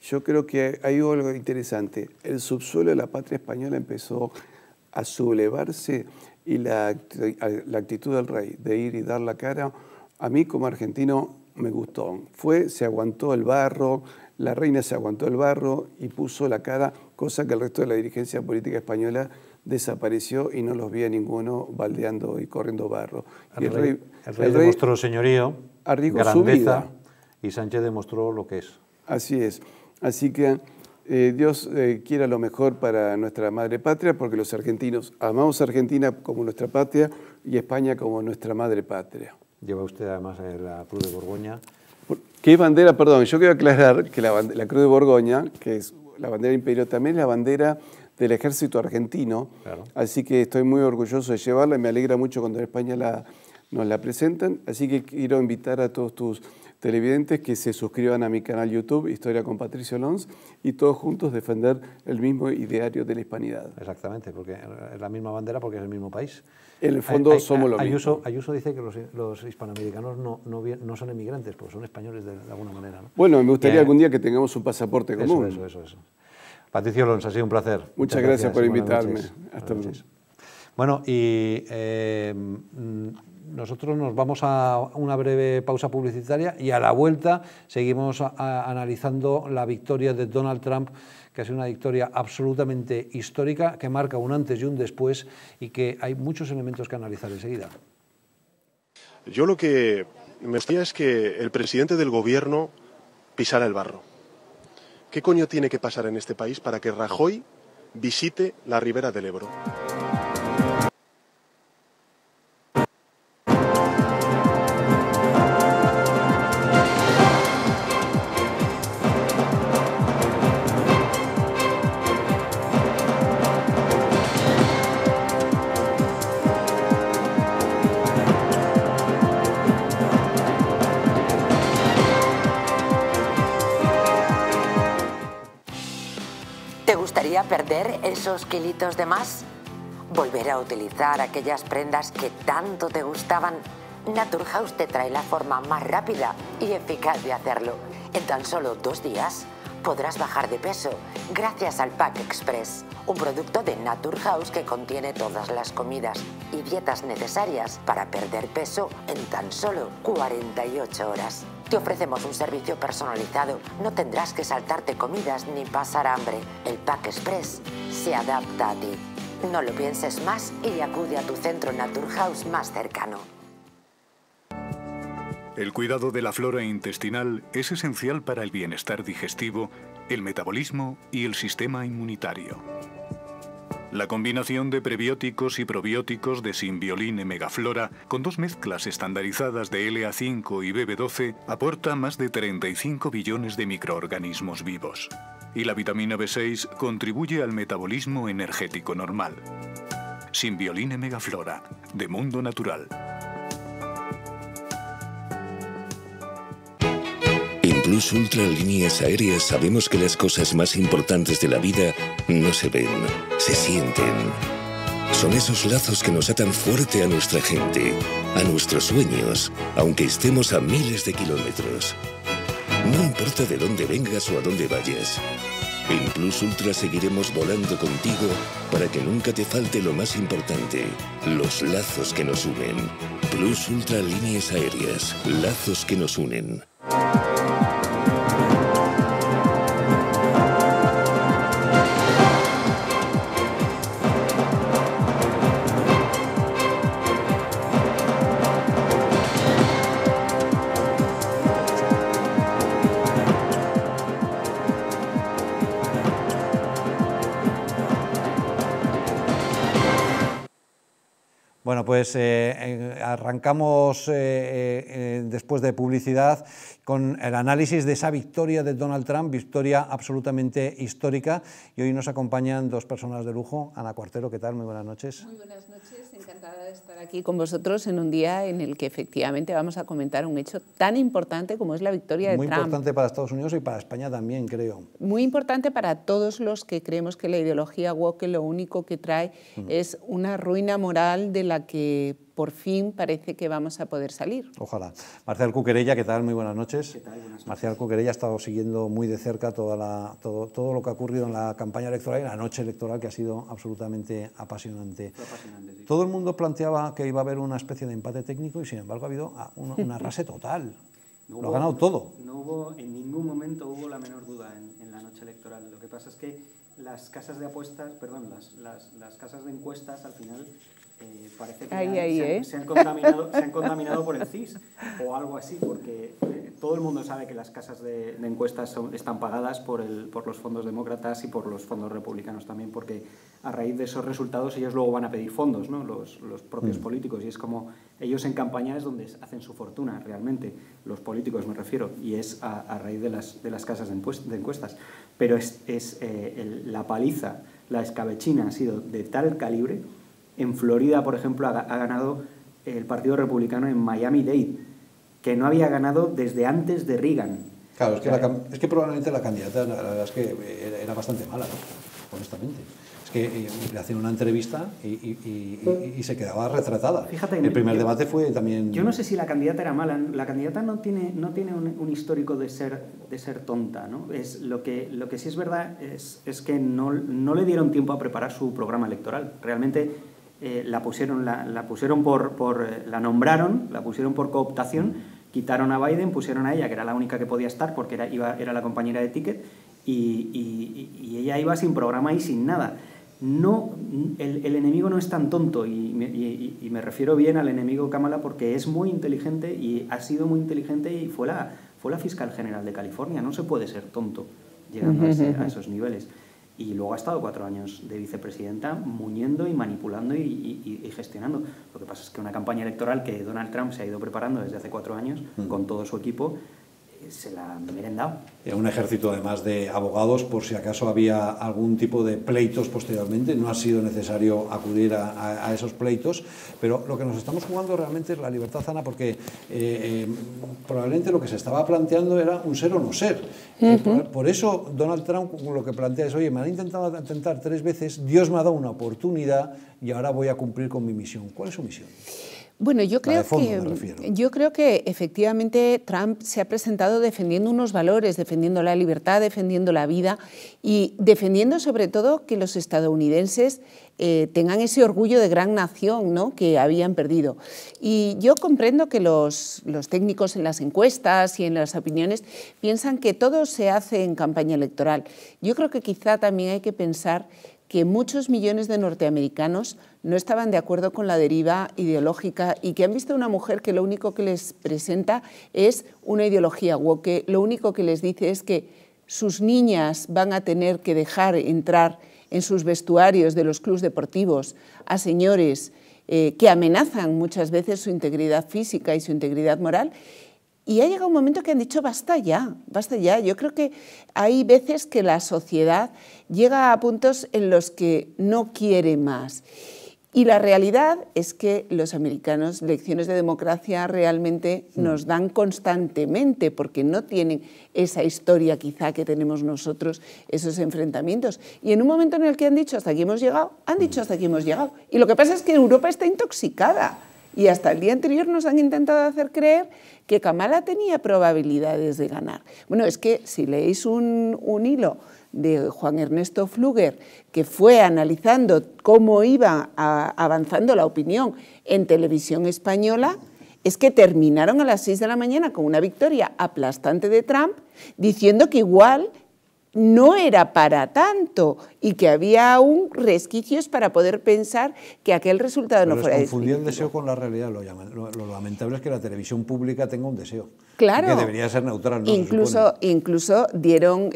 yo creo que hay algo interesante. El subsuelo de la patria española empezó a sublevarse y la actitud del rey de ir y dar la cara, a mí como argentino me gustó. Se aguantó el barro, la reina se aguantó el barro y puso la cara, cosa que el resto de la dirigencia política española desapareció y no los vi a ninguno baldeando y corriendo barro. El rey demostró señorío, grandeza, y Sánchez demostró lo que es. Así es. Así que Dios quiera lo mejor para nuestra madre patria, porque los argentinos amamos a Argentina como nuestra patria y España como nuestra madre patria. Lleva usted además la Cruz de Borgoña. ¿Qué bandera? Perdón, yo quiero aclarar que la Cruz de Borgoña, que es la bandera imperial, también es la bandera del ejército argentino, claro. Así que estoy muy orgulloso de llevarla y me alegra mucho cuando en España nos la presentan, así que quiero invitar a todos tus televidentes que se suscriban a mi canal YouTube, Historia con Patricio Lons, y todos juntos defender el mismo ideario de la hispanidad. Exactamente, porque es la misma bandera porque es el mismo país. En el fondo somos lo mismo. Ayuso dice que los hispanoamericanos no son emigrantes, pues son españoles de alguna manera, ¿no? Bueno, me gustaría algún día que tengamos un pasaporte común. Eso. Patricio Lons, ha sido un placer. Muchas gracias por invitarme. Hasta luego. Bueno, y nosotros nos vamos a una breve pausa publicitaria y a la vuelta seguimos analizando la victoria de Donald Trump, que ha sido una victoria absolutamente histórica, que marca un antes y un después y que hay muchos elementos que analizar enseguida. Yo lo que me gustaría es que el presidente del gobierno pisara el barro. ¿Qué coño tiene que pasar en este país para que Rajoy visite la ribera del Ebro? ¿Perder esos kilitos de más? ¿Volver a utilizar aquellas prendas que tanto te gustaban? Naturhaus te trae la forma más rápida y eficaz de hacerlo. En tan solo 2 días podrás bajar de peso gracias al Pack Express, un producto de Naturhaus que contiene todas las comidas y dietas necesarias para perder peso en tan solo 48 horas. Te ofrecemos un servicio personalizado, no tendrás que saltarte comidas ni pasar hambre. El Pack Express se adapta a ti. No lo pienses más y acude a tu centro Naturhaus más cercano. El cuidado de la flora intestinal es esencial para el bienestar digestivo, el metabolismo y el sistema inmunitario. La combinación de prebióticos y probióticos de Symbioline Megaflora, con 2 mezclas estandarizadas de LA5 y BB12, aporta más de 35 billones de microorganismos vivos. Y la vitamina B6 contribuye al metabolismo energético normal. Symbioline Megaflora, de Mundo Natural. En Plus Ultra Líneas Aéreas sabemos que las cosas más importantes de la vida no se ven, se sienten. Son esos lazos que nos atan fuerte a nuestra gente, a nuestros sueños, aunque estemos a miles de kilómetros. No importa de dónde vengas o a dónde vayas. En Plus Ultra seguiremos volando contigo para que nunca te falte lo más importante, los lazos que nos unen. Plus Ultra Líneas Aéreas, lazos que nos unen. Bueno, pues arrancamos después de publicidad con el análisis de esa victoria de Donald Trump, victoria absolutamente histórica, y hoy nos acompañan 2 personas de lujo. Ana Cuartero, ¿qué tal? Muy buenas noches. Muy buenas noches, encantada de estar aquí con vosotros en un día en el que efectivamente vamos a comentar un hecho tan importante como es la victoria de Trump. Muy importante para Estados Unidos y para España también, creo. Muy importante para todos los que creemos que la ideología woke lo único que trae es una ruina moral de la la que por fin parece que vamos a poder salir. Ojalá. Marcial Cuquerella, ¿qué tal? Muy buenas noches. ¿Qué tal? Buenas noches. Marcial Cuquerella ha estado siguiendo muy de cerca todo lo que ha ocurrido en la campaña electoral y en la noche electoral, que ha sido absolutamente apasionante. Fue apasionante, sí. Todo el mundo planteaba que iba a haber una especie de empate técnico y sin embargo ha habido un arrase total. Lo ha ganado todo. No hubo, en ningún momento hubo la menor duda en la noche electoral. Lo que pasa es que las casas de apuestas, perdón, las casas de encuestas al final parece que se han contaminado por el CIS o algo así, porque todo el mundo sabe que las casas de encuestas están pagadas por los fondos demócratas y por los fondos republicanos también, porque a raíz de esos resultados ellos luego van a pedir fondos, ¿no? Los propios políticos, y es como ellos en campaña es donde hacen su fortuna realmente, los políticos me refiero, y es a raíz de las casas de encuestas. Pero la paliza, la escabechina ha sido de tal calibre. En Florida, por ejemplo, ha ganado el Partido Republicano en Miami-Dade, que no había ganado desde antes de Reagan. Claro, es que probablemente la candidata, la verdad es que era bastante mala, ¿no? Honestamente. Es que le hacían una entrevista y se quedaba retratada. Fíjate, el primer debate fue también... Yo no sé si la candidata era mala. La candidata no tiene un histórico de ser tonta, ¿no? Lo que sí es verdad es que no le dieron tiempo a preparar su programa electoral. Realmente la nombraron, la pusieron por cooptación, quitaron a Biden, pusieron a ella, que era la única que podía estar porque era la compañera de ticket, y ella iba sin programa y sin nada. No, el enemigo no es tan tonto, y me refiero bien al enemigo Kamala porque es muy inteligente y ha sido muy inteligente y fue la fiscal general de California. No se puede ser tonto llegando a esos niveles. Y luego ha estado 4 años de vicepresidenta muñendo y manipulando y gestionando. Lo que pasa es que una campaña electoral que Donald Trump se ha ido preparando desde hace 4 años con todo su equipo, se la han merendado. Un ejército además de abogados por si acaso había algún tipo de pleitos posteriormente. No ha sido necesario acudir a esos pleitos, pero lo que nos estamos jugando realmente es la libertad, Ana, porque probablemente lo que se estaba planteando era un ser o no ser. Por eso Donald Trump lo que plantea es: oye, me han intentado atentar 3 veces, Dios me ha dado una oportunidad y ahora voy a cumplir con mi misión. ¿Cuál es su misión? Bueno, yo creo que efectivamente Trump se ha presentado defendiendo unos valores, defendiendo la libertad, defendiendo la vida y defendiendo sobre todo que los estadounidenses tengan ese orgullo de gran nación, ¿no?, que habían perdido. Y yo comprendo que los técnicos en las encuestas y en las opiniones piensan que todo se hace en campaña electoral. Yo creo que quizá también hay que pensar que muchos millones de norteamericanos no estaban de acuerdo con la deriva ideológica y que han visto a una mujer que lo único que les presenta es una ideología woke, lo único que les dice es que sus niñas van a tener que dejar entrar en sus vestuarios de los clubes deportivos a señores que amenazan muchas veces su integridad física y su integridad moral. Y ha llegado un momento que han dicho basta ya, basta ya. Yo creo que hay veces que la sociedad llega a puntos en los que no quiere más. Y la realidad es que los americanos lecciones de democracia realmente nos dan constantemente, porque no tienen esa historia quizá que tenemos nosotros, esos enfrentamientos. Y en un momento en el que han dicho hasta aquí hemos llegado, han dicho hasta aquí hemos llegado. Y lo que pasa es que Europa está intoxicada. Y hasta el día anterior nos han intentado hacer creer que Kamala tenía probabilidades de ganar. Bueno, es que si leéis un hilo de Juan Ernesto Pfluger, que fue analizando cómo iba avanzando la opinión en televisión española, es que terminaron a las 6 de la mañana con una victoria aplastante de Trump, diciendo que igual no era para tanto y que había aún resquicios para poder pensar que aquel resultado no fuera definitivo. Confundió el deseo con la realidad. Lo lamentable es que la televisión pública tenga un deseo. Claro. Que debería ser neutral, ¿no? Incluso dieron,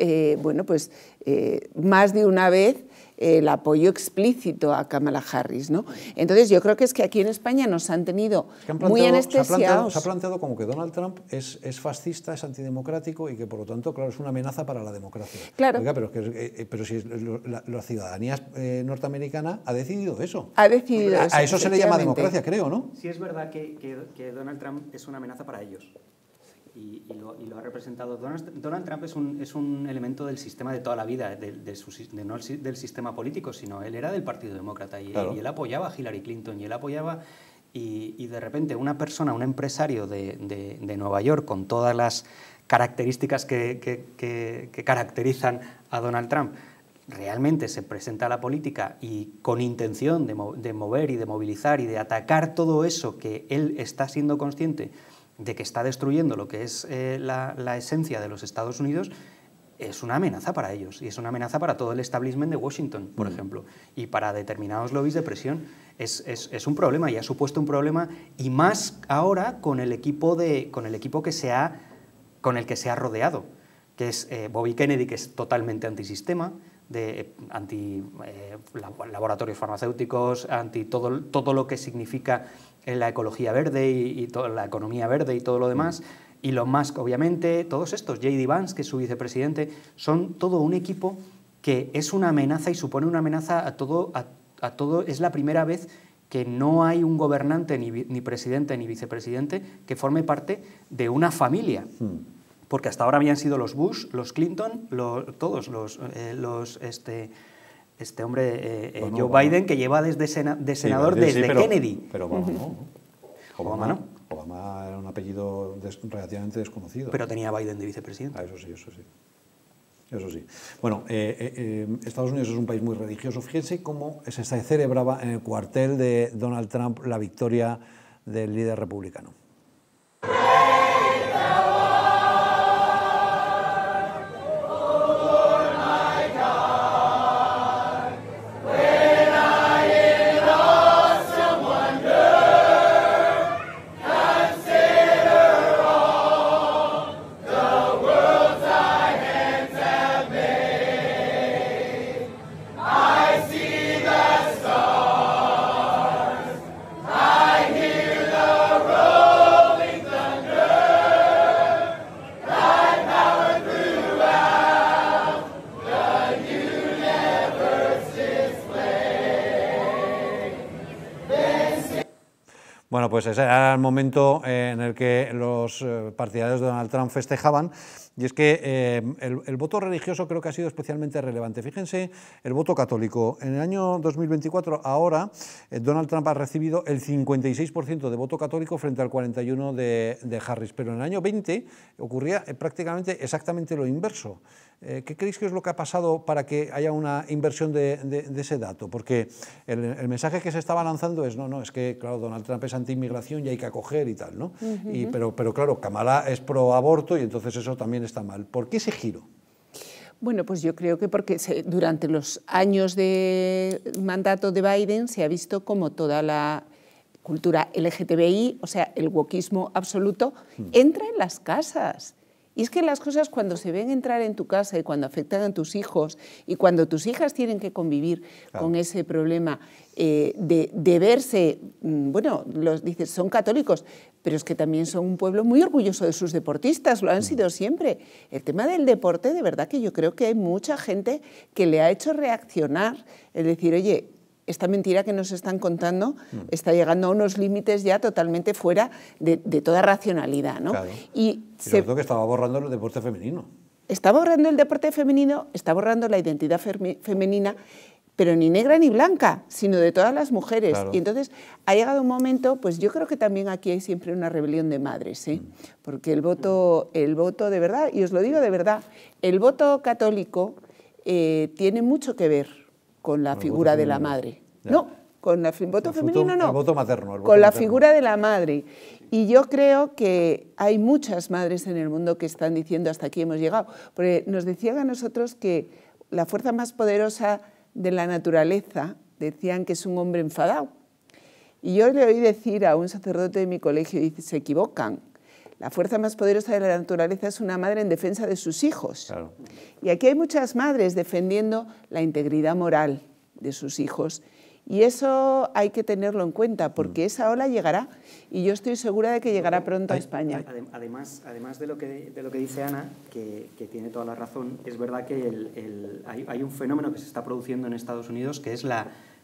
más de una vez el apoyo explícito a Kamala Harris, ¿no? Entonces yo creo que es que aquí en España nos han tenido muy anestesiados. Se ha planteado como que Donald Trump es fascista, es antidemocrático y que por lo tanto, claro, es una amenaza para la democracia. Claro. Oiga, pero si la ciudadanía norteamericana ha decidido eso. Ha decidido eso. A eso se le llama democracia, creo, ¿no? Sí es verdad que Donald Trump es una amenaza para ellos. y lo ha representado. Donald Trump es un elemento del sistema de toda la vida, no del sistema político, sino él era del Partido Demócrata y él apoyaba a Hillary Clinton y él apoyaba... Y de repente una persona, un empresario de Nueva York con todas las características que caracterizan a Donald Trump, realmente se presenta a la política y con intención de mover y de movilizar y de atacar todo eso que él está siendo consciente de que está destruyendo lo que es la esencia de los Estados Unidos, es una amenaza para ellos y es una amenaza para todo el establishment de Washington, por ejemplo, y para determinados lobbies de presión. Es un problema y ha supuesto un problema, y más ahora con el equipo con el que se ha rodeado, que es Bobby Kennedy, que es totalmente antisistema, laboratorios farmacéuticos, anti todo lo que significa la ecología verde y toda la economía verde y todo lo demás. Elon Musk, obviamente, todos estos, J.D. Vance, que es su vicepresidente, son todo un equipo que es una amenaza y supone una amenaza a todo. Es la primera vez que no hay un gobernante, ni presidente, ni vicepresidente, que forme parte de una familia. Porque hasta ahora habían sido los Bush, los Clinton, todos este hombre, Joe Biden, que lleva desde senador desde Kennedy. Pero Obama no. Obama no. Obama era un apellido relativamente desconocido. Pero tenía a Biden de vicepresidente. Eso sí. Eso sí. Bueno, Estados Unidos es un país muy religioso. Fíjense cómo se celebraba en el cuartel de Donald Trump la victoria del líder republicano. Bueno, pues ese era el momento en el que los partidarios de Donald Trump festejaban, y es que el voto religioso creo que ha sido especialmente relevante. Fíjense, el voto católico. En el año 2024, ahora, Donald Trump ha recibido el 56% de voto católico frente al 41% de Harris, pero en el año 20 ocurría prácticamente exactamente lo inverso. ¿Qué creéis que es lo que ha pasado para que haya una inversión de ese dato? Porque el mensaje que se estaba lanzando es, es que, claro, Donald Trump es anti-inmigración y hay que acoger y tal, ¿no? Pero claro, Kamala es pro-aborto y entonces eso también está mal. ¿Por qué ese giro? Bueno, pues yo creo que porque durante los años de mandato de Biden se ha visto como toda la cultura LGTBI, o sea, el wokismo absoluto, entra en las casas. Y es que las cosas cuando se ven entrar en tu casa y cuando afectan a tus hijos y cuando tus hijas tienen que convivir con ese problema de verse, bueno, dices, son católicos, pero es que también son un pueblo muy orgulloso de sus deportistas, lo han sido siempre. El tema del deporte, de verdad que yo creo que hay mucha gente que le ha hecho reaccionar, es decir, oye, esta mentira que nos están contando está llegando a unos límites ya totalmente fuera de toda racionalidad, ¿no? Claro. Y sobre todo que estaba borrando el deporte femenino. Está borrando el deporte femenino, está borrando la identidad femenina, pero ni negra ni blanca, sino de todas las mujeres. Claro. Y entonces ha llegado un momento, pues yo creo que también aquí hay siempre una rebelión de madres, ¿eh? Porque el voto de verdad, y os lo digo de verdad, el voto católico tiene mucho que ver con la figura de la madre. Ya. No, con el voto femenino no. El voto materno. Con la figura de la madre. Y yo creo que hay muchas madres en el mundo que están diciendo hasta aquí hemos llegado. Porque nos decían a nosotros que la fuerza más poderosa de la naturaleza, decían que es un hombre enfadado. Y yo le oí decir a un sacerdote de mi colegio, y dice, se equivocan. La fuerza más poderosa de la naturaleza es una madre en defensa de sus hijos. Claro. Y aquí hay muchas madres defendiendo la integridad moral de sus hijos. Y eso hay que tenerlo en cuenta, porque esa ola llegará, y yo estoy segura de que llegará pronto a España. Además de lo que dice Ana, que tiene toda la razón, es verdad que hay un fenómeno que se está produciendo en Estados Unidos, que es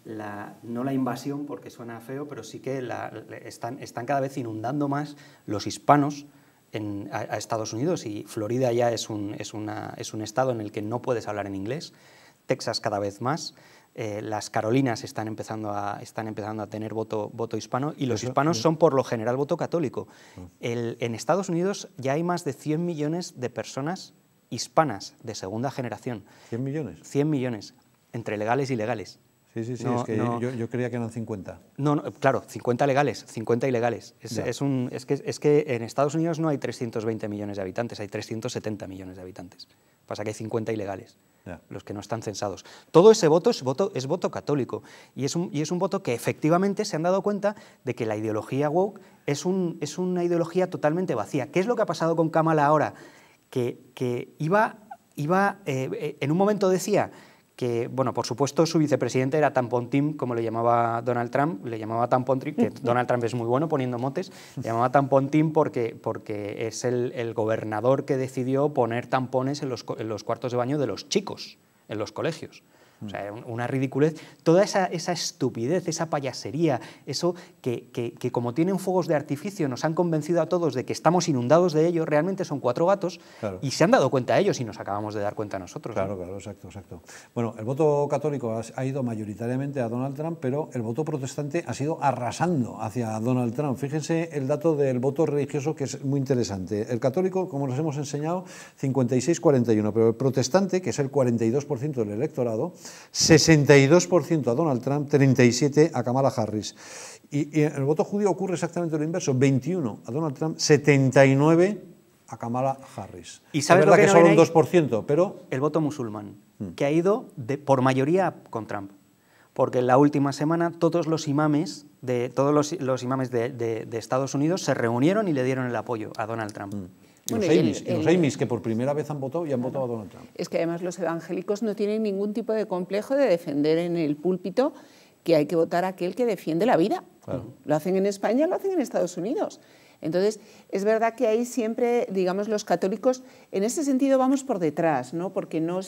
no la invasión, porque suena feo, pero sí que están cada vez inundando más los hispanos a Estados Unidos, y Florida ya es un estado en el que no puedes hablar en inglés, Texas cada vez más, las Carolinas están empezando a tener voto hispano, y los hispanos son por lo general voto católico. En Estados Unidos ya hay más de 100 millones de personas hispanas de segunda generación. ¿100 millones? 100 millones, entre legales y ilegales. Sí, es que yo creía que eran 50. No, claro, 50 legales, 50 ilegales. Es que en Estados Unidos no hay 320 millones de habitantes, hay 370 millones de habitantes. Pasa que hay 50 ilegales, los que no están censados. Todo ese voto es voto católico, y es un voto que efectivamente se han dado cuenta de que la ideología woke es una ideología totalmente vacía. ¿Qué es lo que ha pasado con Kamala ahora? Que iba en un momento decía que, bueno, por supuesto su vicepresidente era Tampon Tim, como le llamaba Donald Trump, le llamaba Tampon Tim, que Donald Trump es muy bueno poniendo motes, le llamaba Tampon Tim porque es el gobernador que decidió poner tampones en los cuartos de baño de los chicos, en los colegios. O sea, una ridiculez, toda esa estupidez, esa payasería, eso que como tienen fuegos de artificio nos han convencido a todos de que estamos inundados de ellos, realmente son 4 gatos, y se han dado cuenta ellos y nos acabamos de dar cuenta nosotros. Claro, exacto. Bueno, el voto católico ha ido mayoritariamente a Donald Trump, pero el voto protestante ha sido arrasando hacia Donald Trump. Fíjense el dato del voto religioso, que es muy interesante. El católico, como nos hemos enseñado, 56-41, pero el protestante, que es el 42% del electorado, 62% a Donald Trump, 37% a Kamala Harris. Y en el voto judío ocurre exactamente lo inverso, 21% a Donald Trump, 79% a Kamala Harris. ¿Y sabes es verdad que solo un 2%, pero... El voto musulmán, que ha ido por mayoría con Trump. Porque en la última semana todos los imames de Estados Unidos se reunieron y le dieron el apoyo a Donald Trump. Y los Amis, que por primera vez han votado a Donald Trump. Es que además los evangélicos no tienen ningún tipo de complejo de defender en el púlpito que hay que votar a aquel que defiende la vida. Claro. Lo hacen en España, lo hacen en Estados Unidos. Entonces, es verdad que ahí siempre, digamos, los católicos, en ese sentido vamos por detrás, ¿no? Porque no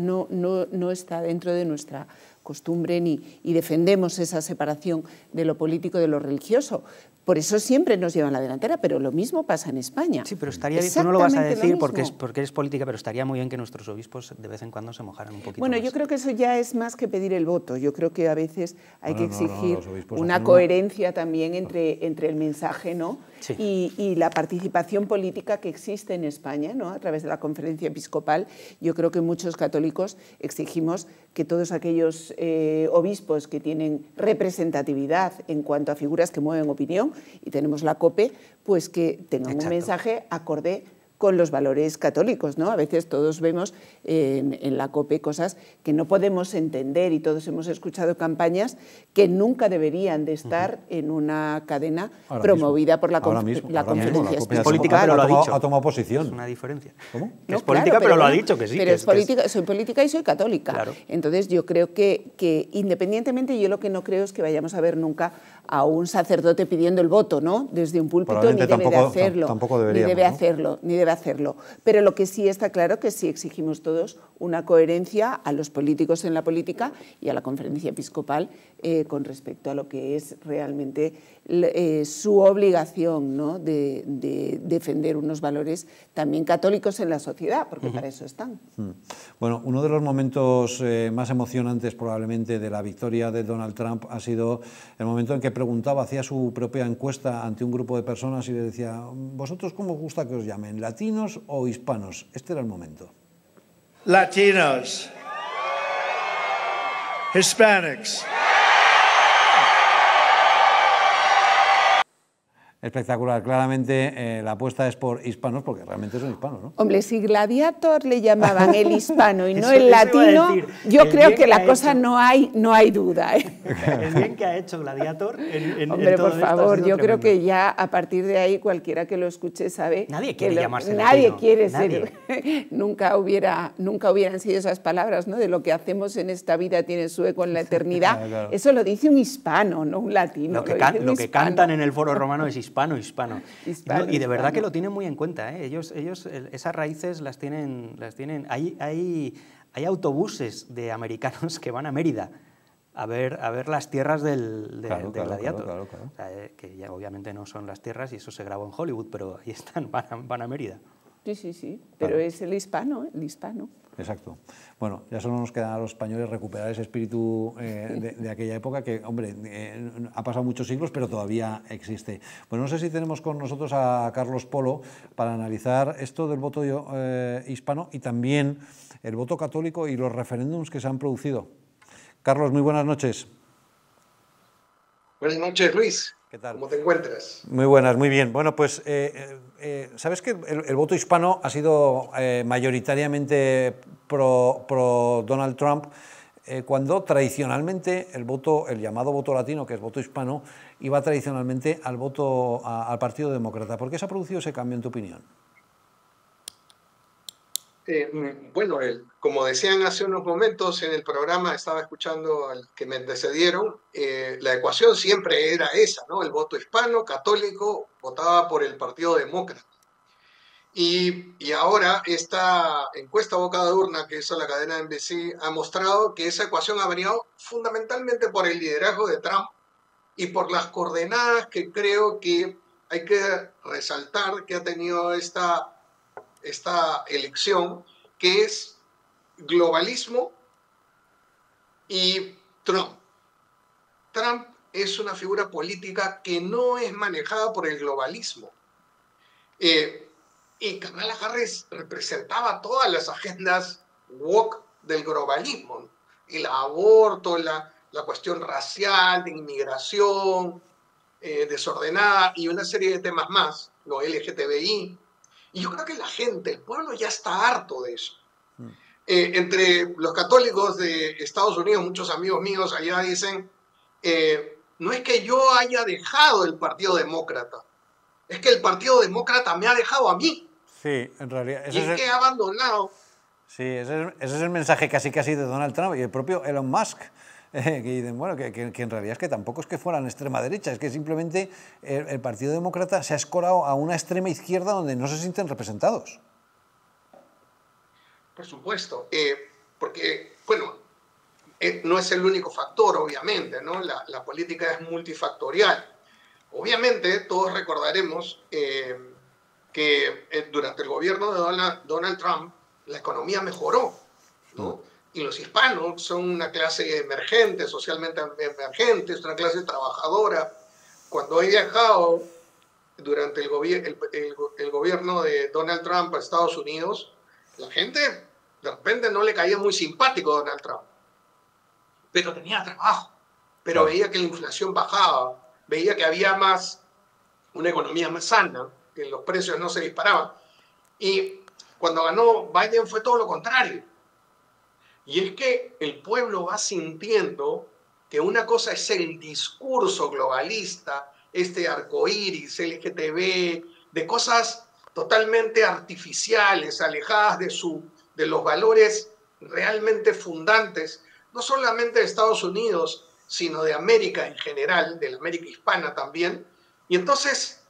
está dentro de nuestra costumbre y defendemos esa separación de lo político de lo religioso. Por eso siempre nos llevan la delantera, pero lo mismo pasa en España. Sí, pero estaría bien, tú no lo vas a decir porque eres política, pero estaría muy bien que nuestros obispos de vez en cuando se mojaran un poquito. Bueno, más. Yo creo que eso ya es más que pedir el voto. Yo creo que a veces hay que exigir una coherencia también entre el mensaje, ¿no? Sí. Y la participación política que existe en España, ¿no? A través de la Conferencia Episcopal. Yo creo que muchos católicos exigimos que todos aquellos obispos que tienen representatividad en cuanto a figuras que mueven opinión, y tenemos la COPE, pues que tengan un mensaje acorde con los valores católicos, ¿no? A veces todos vemos en la COPE cosas que no podemos entender, y todos hemos escuchado campañas que nunca deberían de estar en una cadena promovida por la Conferencia Episcopal. Es política, pero lo ha dicho. Ha tomado posición. Es una diferencia. ¿Cómo? Es política, pero lo ha dicho, que sí. Pero soy política y soy católica. Claro. Entonces yo creo que independientemente, yo lo que no creo es que vayamos a ver nunca a un sacerdote pidiendo el voto, ¿no? Desde un púlpito, ni debe de hacerlo. Tampoco deberíamos, ni debe hacerlo. Pero lo que sí está claro que sí exigimos todos una coherencia a los políticos en la política y a la Conferencia Episcopal con respecto a lo que es realmente su obligación, ¿no? de defender unos valores también católicos en la sociedad, porque para eso están. Bueno, uno de los momentos más emocionantes probablemente de la victoria de Donald Trump ha sido el momento en que preguntaba, hacía su propia encuesta ante un grupo de personas y le decía: ¿vosotros cómo os gusta que os llamen, latinos o hispanos? Este era el momento. Latinos. Hispanics. Espectacular, claramente la apuesta es por hispanos, porque realmente son hispanos, ¿no? Hombre, si Gladiator le llamaban el hispano y no el latino, yo creo que la cosa no hay duda. El bien que ha hecho Gladiator en Hombre, todo por favor, esto yo creo que ya a partir de ahí cualquiera que lo escuche sabe... Nadie quiere llamarse Nadie latino. quiere ser... Nunca hubieran sido esas palabras, ¿no? De lo que hacemos en esta vida tiene su eco en la eternidad. Claro. Eso lo dice un hispano, no un latino. Lo que cantan en el Foro Romano es hispano. Y de verdad que lo tienen muy en cuenta, ¿eh? Ellos esas raíces las tienen. Hay autobuses de americanos que van a Mérida a ver las tierras del Gladiator. Claro. O sea, que ya obviamente no son las tierras y eso se grabó en Hollywood, pero ahí están, van a Mérida. Sí, pero es el hispano. Exacto. Bueno, ya solo nos queda a los españoles recuperar ese espíritu de aquella época que, hombre, ha pasado muchos siglos, pero todavía existe. Bueno, no sé si tenemos con nosotros a Carlos Polo para analizar esto del voto hispano y también el voto católico y los referéndums que se han producido. Carlos, muy buenas noches. Buenas noches, Luis. ¿Qué tal? ¿Cómo te encuentras? Muy buenas, muy bien. Bueno, pues sabes que el voto hispano ha sido mayoritariamente pro Donald Trump, cuando tradicionalmente el llamado voto latino, que es voto hispano, iba tradicionalmente al Partido Demócrata. ¿Por qué se ha producido ese cambio, en tu opinión? Bueno, como decían hace unos momentos en el programa, estaba escuchando al que me antecedieron, la ecuación siempre era esa, ¿no? El voto hispano, católico, votaba por el Partido Demócrata. Y ahora esta encuesta boca de urna que hizo la cadena NBC ha mostrado que esa ecuación ha variado fundamentalmente por el liderazgo de Trump y por las coordenadas que creo que hay que resaltar que ha tenido esta elección, que es globalismo y Trump. Trump es una figura política que no es manejada por el globalismo. Y Kamala Harris representaba todas las agendas woke del globalismo, ¿no? El aborto, la cuestión racial, de inmigración desordenada y una serie de temas más, lo LGTBI. Y yo creo que la gente, el pueblo ya está harto de eso. Entre los católicos de Estados Unidos, muchos amigos míos allá dicen, no es que yo haya dejado el Partido Demócrata, es que el Partido Demócrata me ha dejado a mí. Sí, en realidad. Y es que ha abandonado. Sí, ese es el mensaje casi de Donald Trump y el propio Elon Musk. Que dicen, bueno, que en realidad es que tampoco es que fueran extrema derecha, es que simplemente el Partido Demócrata se ha escorado a una extrema izquierda donde no se sienten representados. Por supuesto, porque, bueno, no es el único factor, obviamente, ¿no? La política es multifactorial. Obviamente, todos recordaremos que durante el gobierno de Donald Trump la economía mejoró, ¿no? Y los hispanos son una clase emergente, socialmente emergente, es una clase trabajadora. Cuando he viajado durante el gobierno de Donald Trump a Estados Unidos, la gente de repente no le caía muy simpático a Donald Trump, pero tenía trabajo, pero veía que la inflación bajaba, veía que había una economía más sana, que los precios no se disparaban. Y cuando ganó Biden fue todo lo contrario. Y es que el pueblo va sintiendo que una cosa es el discurso globalista, este arcoíris, LGTB, de cosas totalmente artificiales, alejadas de los valores realmente fundantes, no solamente de Estados Unidos, sino de América en general, de la América hispana también. Y entonces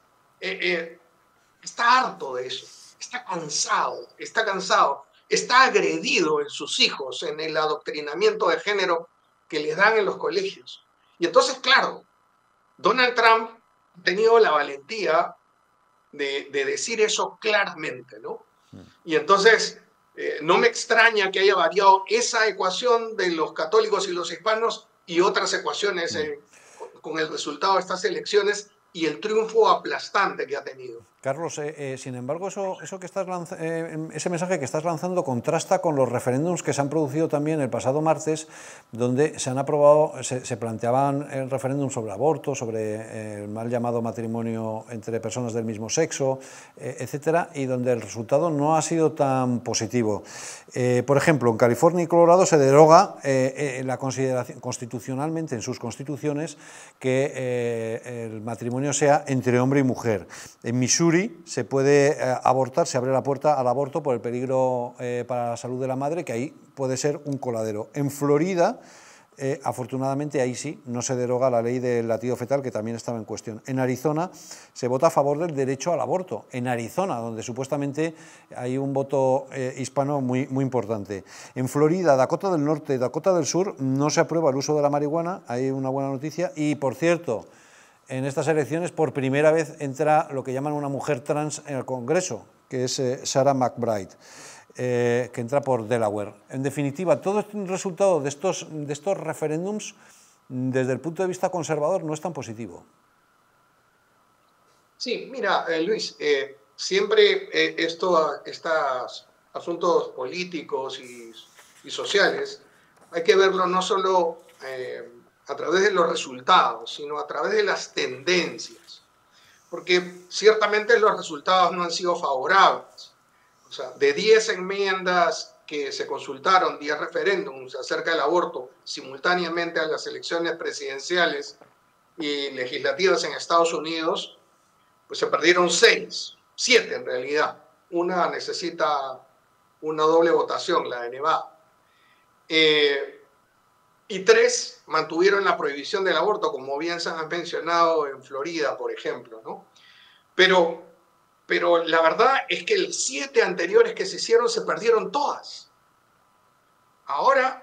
está harto de eso, está cansado, está agredido en sus hijos, en el adoctrinamiento de género que les dan en los colegios. Y entonces, claro, Donald Trump ha tenido la valentía de decir eso claramente, ¿no? Y entonces, no me extraña que haya variado esa ecuación de los católicos y los hispanos y otras ecuaciones con el resultado de estas elecciones y el triunfo aplastante que ha tenido. Carlos, sin embargo, ese mensaje que estás lanzando contrasta con los referéndums que se han producido también el pasado martes, donde se planteaban el referéndum sobre aborto, sobre el mal llamado matrimonio entre personas del mismo sexo, etcétera, y donde el resultado no ha sido tan positivo. Por ejemplo, en California y Colorado se deroga la consideración constitucionalmente en sus constituciones que el matrimonio sea entre hombre y mujer. En Missouri se puede abortar, se abre la puerta al aborto por el peligro para la salud de la madre, que ahí puede ser un coladero. En Florida afortunadamente ahí sí, no se deroga la ley del latido fetal, que también estaba en cuestión. En Arizona se vota a favor del derecho al aborto, en Arizona, donde supuestamente hay un voto hispano muy importante. En Florida, Dakota del Norte, Dakota del Sur, no se aprueba el uso de la marihuana, hay una buena noticia, y por cierto, en estas elecciones por primera vez entra lo que llaman una mujer trans en el Congreso, que es Sarah McBride, que entra por Delaware. En definitiva, todo el resultado de estos referéndums, desde el punto de vista conservador, no es tan positivo. Sí, mira, Luis, siempre estos asuntos políticos y sociales hay que verlo no solo a través de los resultados, sino a través de las tendencias, porque ciertamente los resultados no han sido favorables. O sea, de 10 enmiendas que se consultaron, 10 referéndums acerca del aborto simultáneamente a las elecciones presidenciales y legislativas en Estados Unidos, pues se perdieron 6, 7 en realidad. Una necesita una doble votación, la de Nevada. Y 3 mantuvieron la prohibición del aborto, como bien se han mencionado en Florida, por ejemplo, ¿no? Pero la verdad es que las 7 anteriores que se hicieron se perdieron todas. Ahora,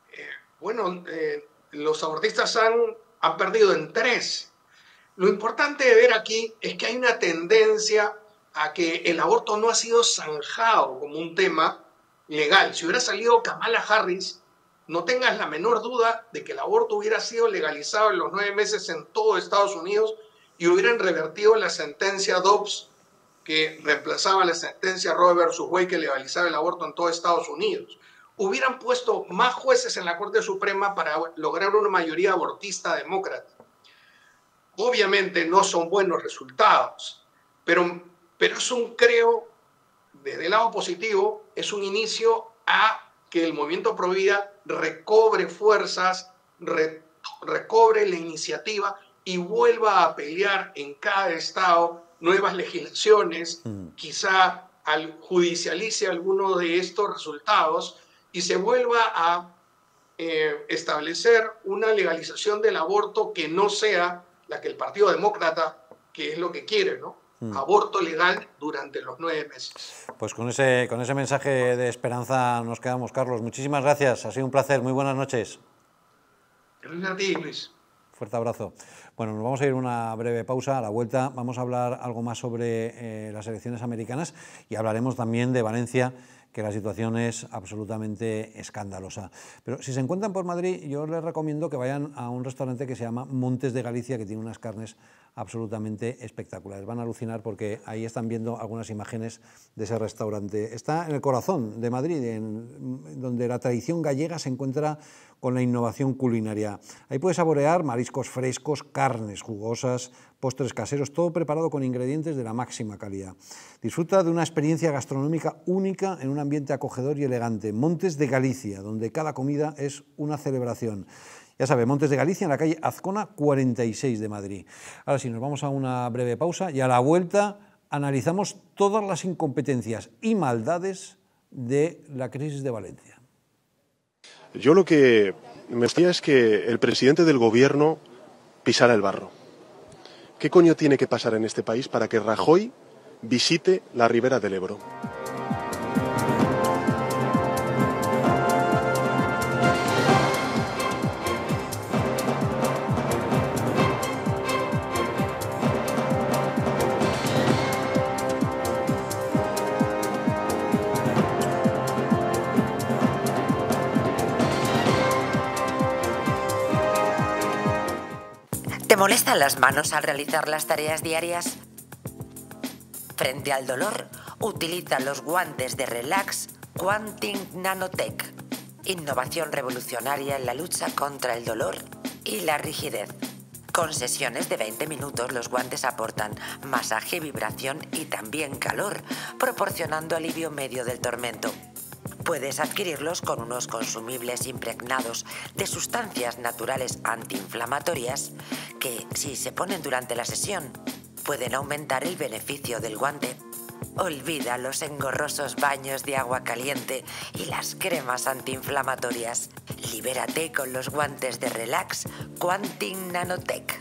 los abortistas han perdido en 3. Lo importante de ver aquí es que hay una tendencia a que el aborto no ha sido zanjado como un tema legal. Si hubiera salido Kamala Harris, no tengas la menor duda de que el aborto hubiera sido legalizado en los 9 meses en todo Estados Unidos y hubieran revertido la sentencia Dobbs que reemplazaba la sentencia Roe versus Wade que legalizaba el aborto en todo Estados Unidos. Hubieran puesto más jueces en la Corte Suprema para lograr una mayoría abortista demócrata. Obviamente no son buenos resultados, pero creo, desde el lado positivo, es un inicio a que el movimiento Pro Vida recobre fuerzas, recobre la iniciativa y vuelva a pelear en cada estado nuevas legislaciones, quizá judicialice alguno de estos resultados y se vuelva a establecer una legalización del aborto que no sea la que el Partido Demócrata, que es lo que quiere, ¿no? Aborto legal durante los 9 meses. Pues con ese mensaje de esperanza nos quedamos, Carlos. Muchísimas gracias, ha sido un placer, muy buenas noches. Gracias a ti, Luis. Fuerte abrazo. Bueno, nos vamos a ir a una breve pausa. A la vuelta vamos a hablar algo más sobre las elecciones americanas y hablaremos también de Valencia, que la situación es absolutamente escandalosa. Pero si se encuentran por Madrid, yo les recomiendo que vayan a un restaurante que se llama Montes de Galicia, que tiene unas carnes absolutamente espectaculares. Van a alucinar porque ahí están viendo algunas imágenes de ese restaurante. Está en el corazón de Madrid, donde la tradición gallega se encuentra con la innovación culinaria. Ahí puedes saborear mariscos frescos, carnes jugosas, postres caseros, todo preparado con ingredientes de la máxima calidad. Disfruta de una experiencia gastronómica única en un ambiente acogedor y elegante. Montes de Galicia, donde cada comida es una celebración. Ya sabe, Montes de Galicia, en la calle Azcona 46 de Madrid. Ahora sí, nos vamos a una breve pausa y a la vuelta analizamos todas las incompetencias y maldades de la crisis de Valencia. Yo lo que me decía es que el presidente del gobierno pisara el barro. ¿Qué coño tiene que pasar en este país para que Rajoy visite la ribera del Ebro? ¿Te molestan las manos al realizar las tareas diarias? Frente al dolor, utiliza los guantes de Relax Quantum Nanotech. Innovación revolucionaria en la lucha contra el dolor y la rigidez. Con sesiones de 20 minutos, los guantes aportan masaje, vibración y también calor, proporcionando alivio en medio del tormento. Puedes adquirirlos con unos consumibles impregnados de sustancias naturales antiinflamatorias que, si se ponen durante la sesión, pueden aumentar el beneficio del guante. Olvida los engorrosos baños de agua caliente y las cremas antiinflamatorias. Libérate con los guantes de Relax Quantum Nanotech.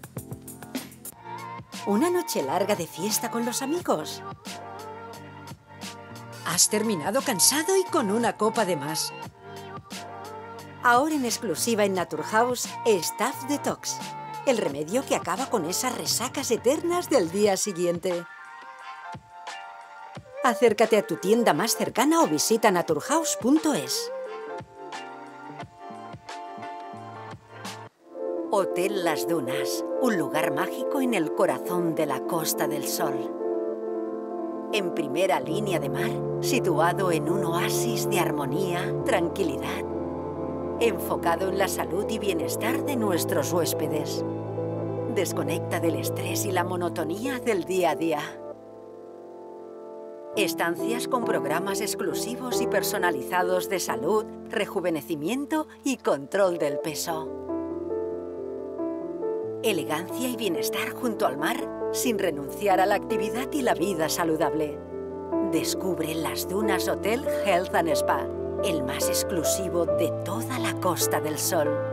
¿Una noche larga de fiesta con los amigos? Has terminado cansado y con una copa de más. Ahora en exclusiva en Naturhaus, Staph Detox. El remedio que acaba con esas resacas eternas del día siguiente. Acércate a tu tienda más cercana o visita naturhaus.es. Hotel Las Dunas, un lugar mágico en el corazón de la Costa del Sol. En primera línea de mar, situado en un oasis de armonía, tranquilidad, enfocado en la salud y bienestar de nuestros huéspedes. Desconecta del estrés y la monotonía del día a día. Estancias con programas exclusivos y personalizados de salud, rejuvenecimiento y control del peso. Elegancia y bienestar junto al mar, sin renunciar a la actividad y la vida saludable. Descubre Las Dunas Hotel Health and Spa, el más exclusivo de toda la Costa del Sol.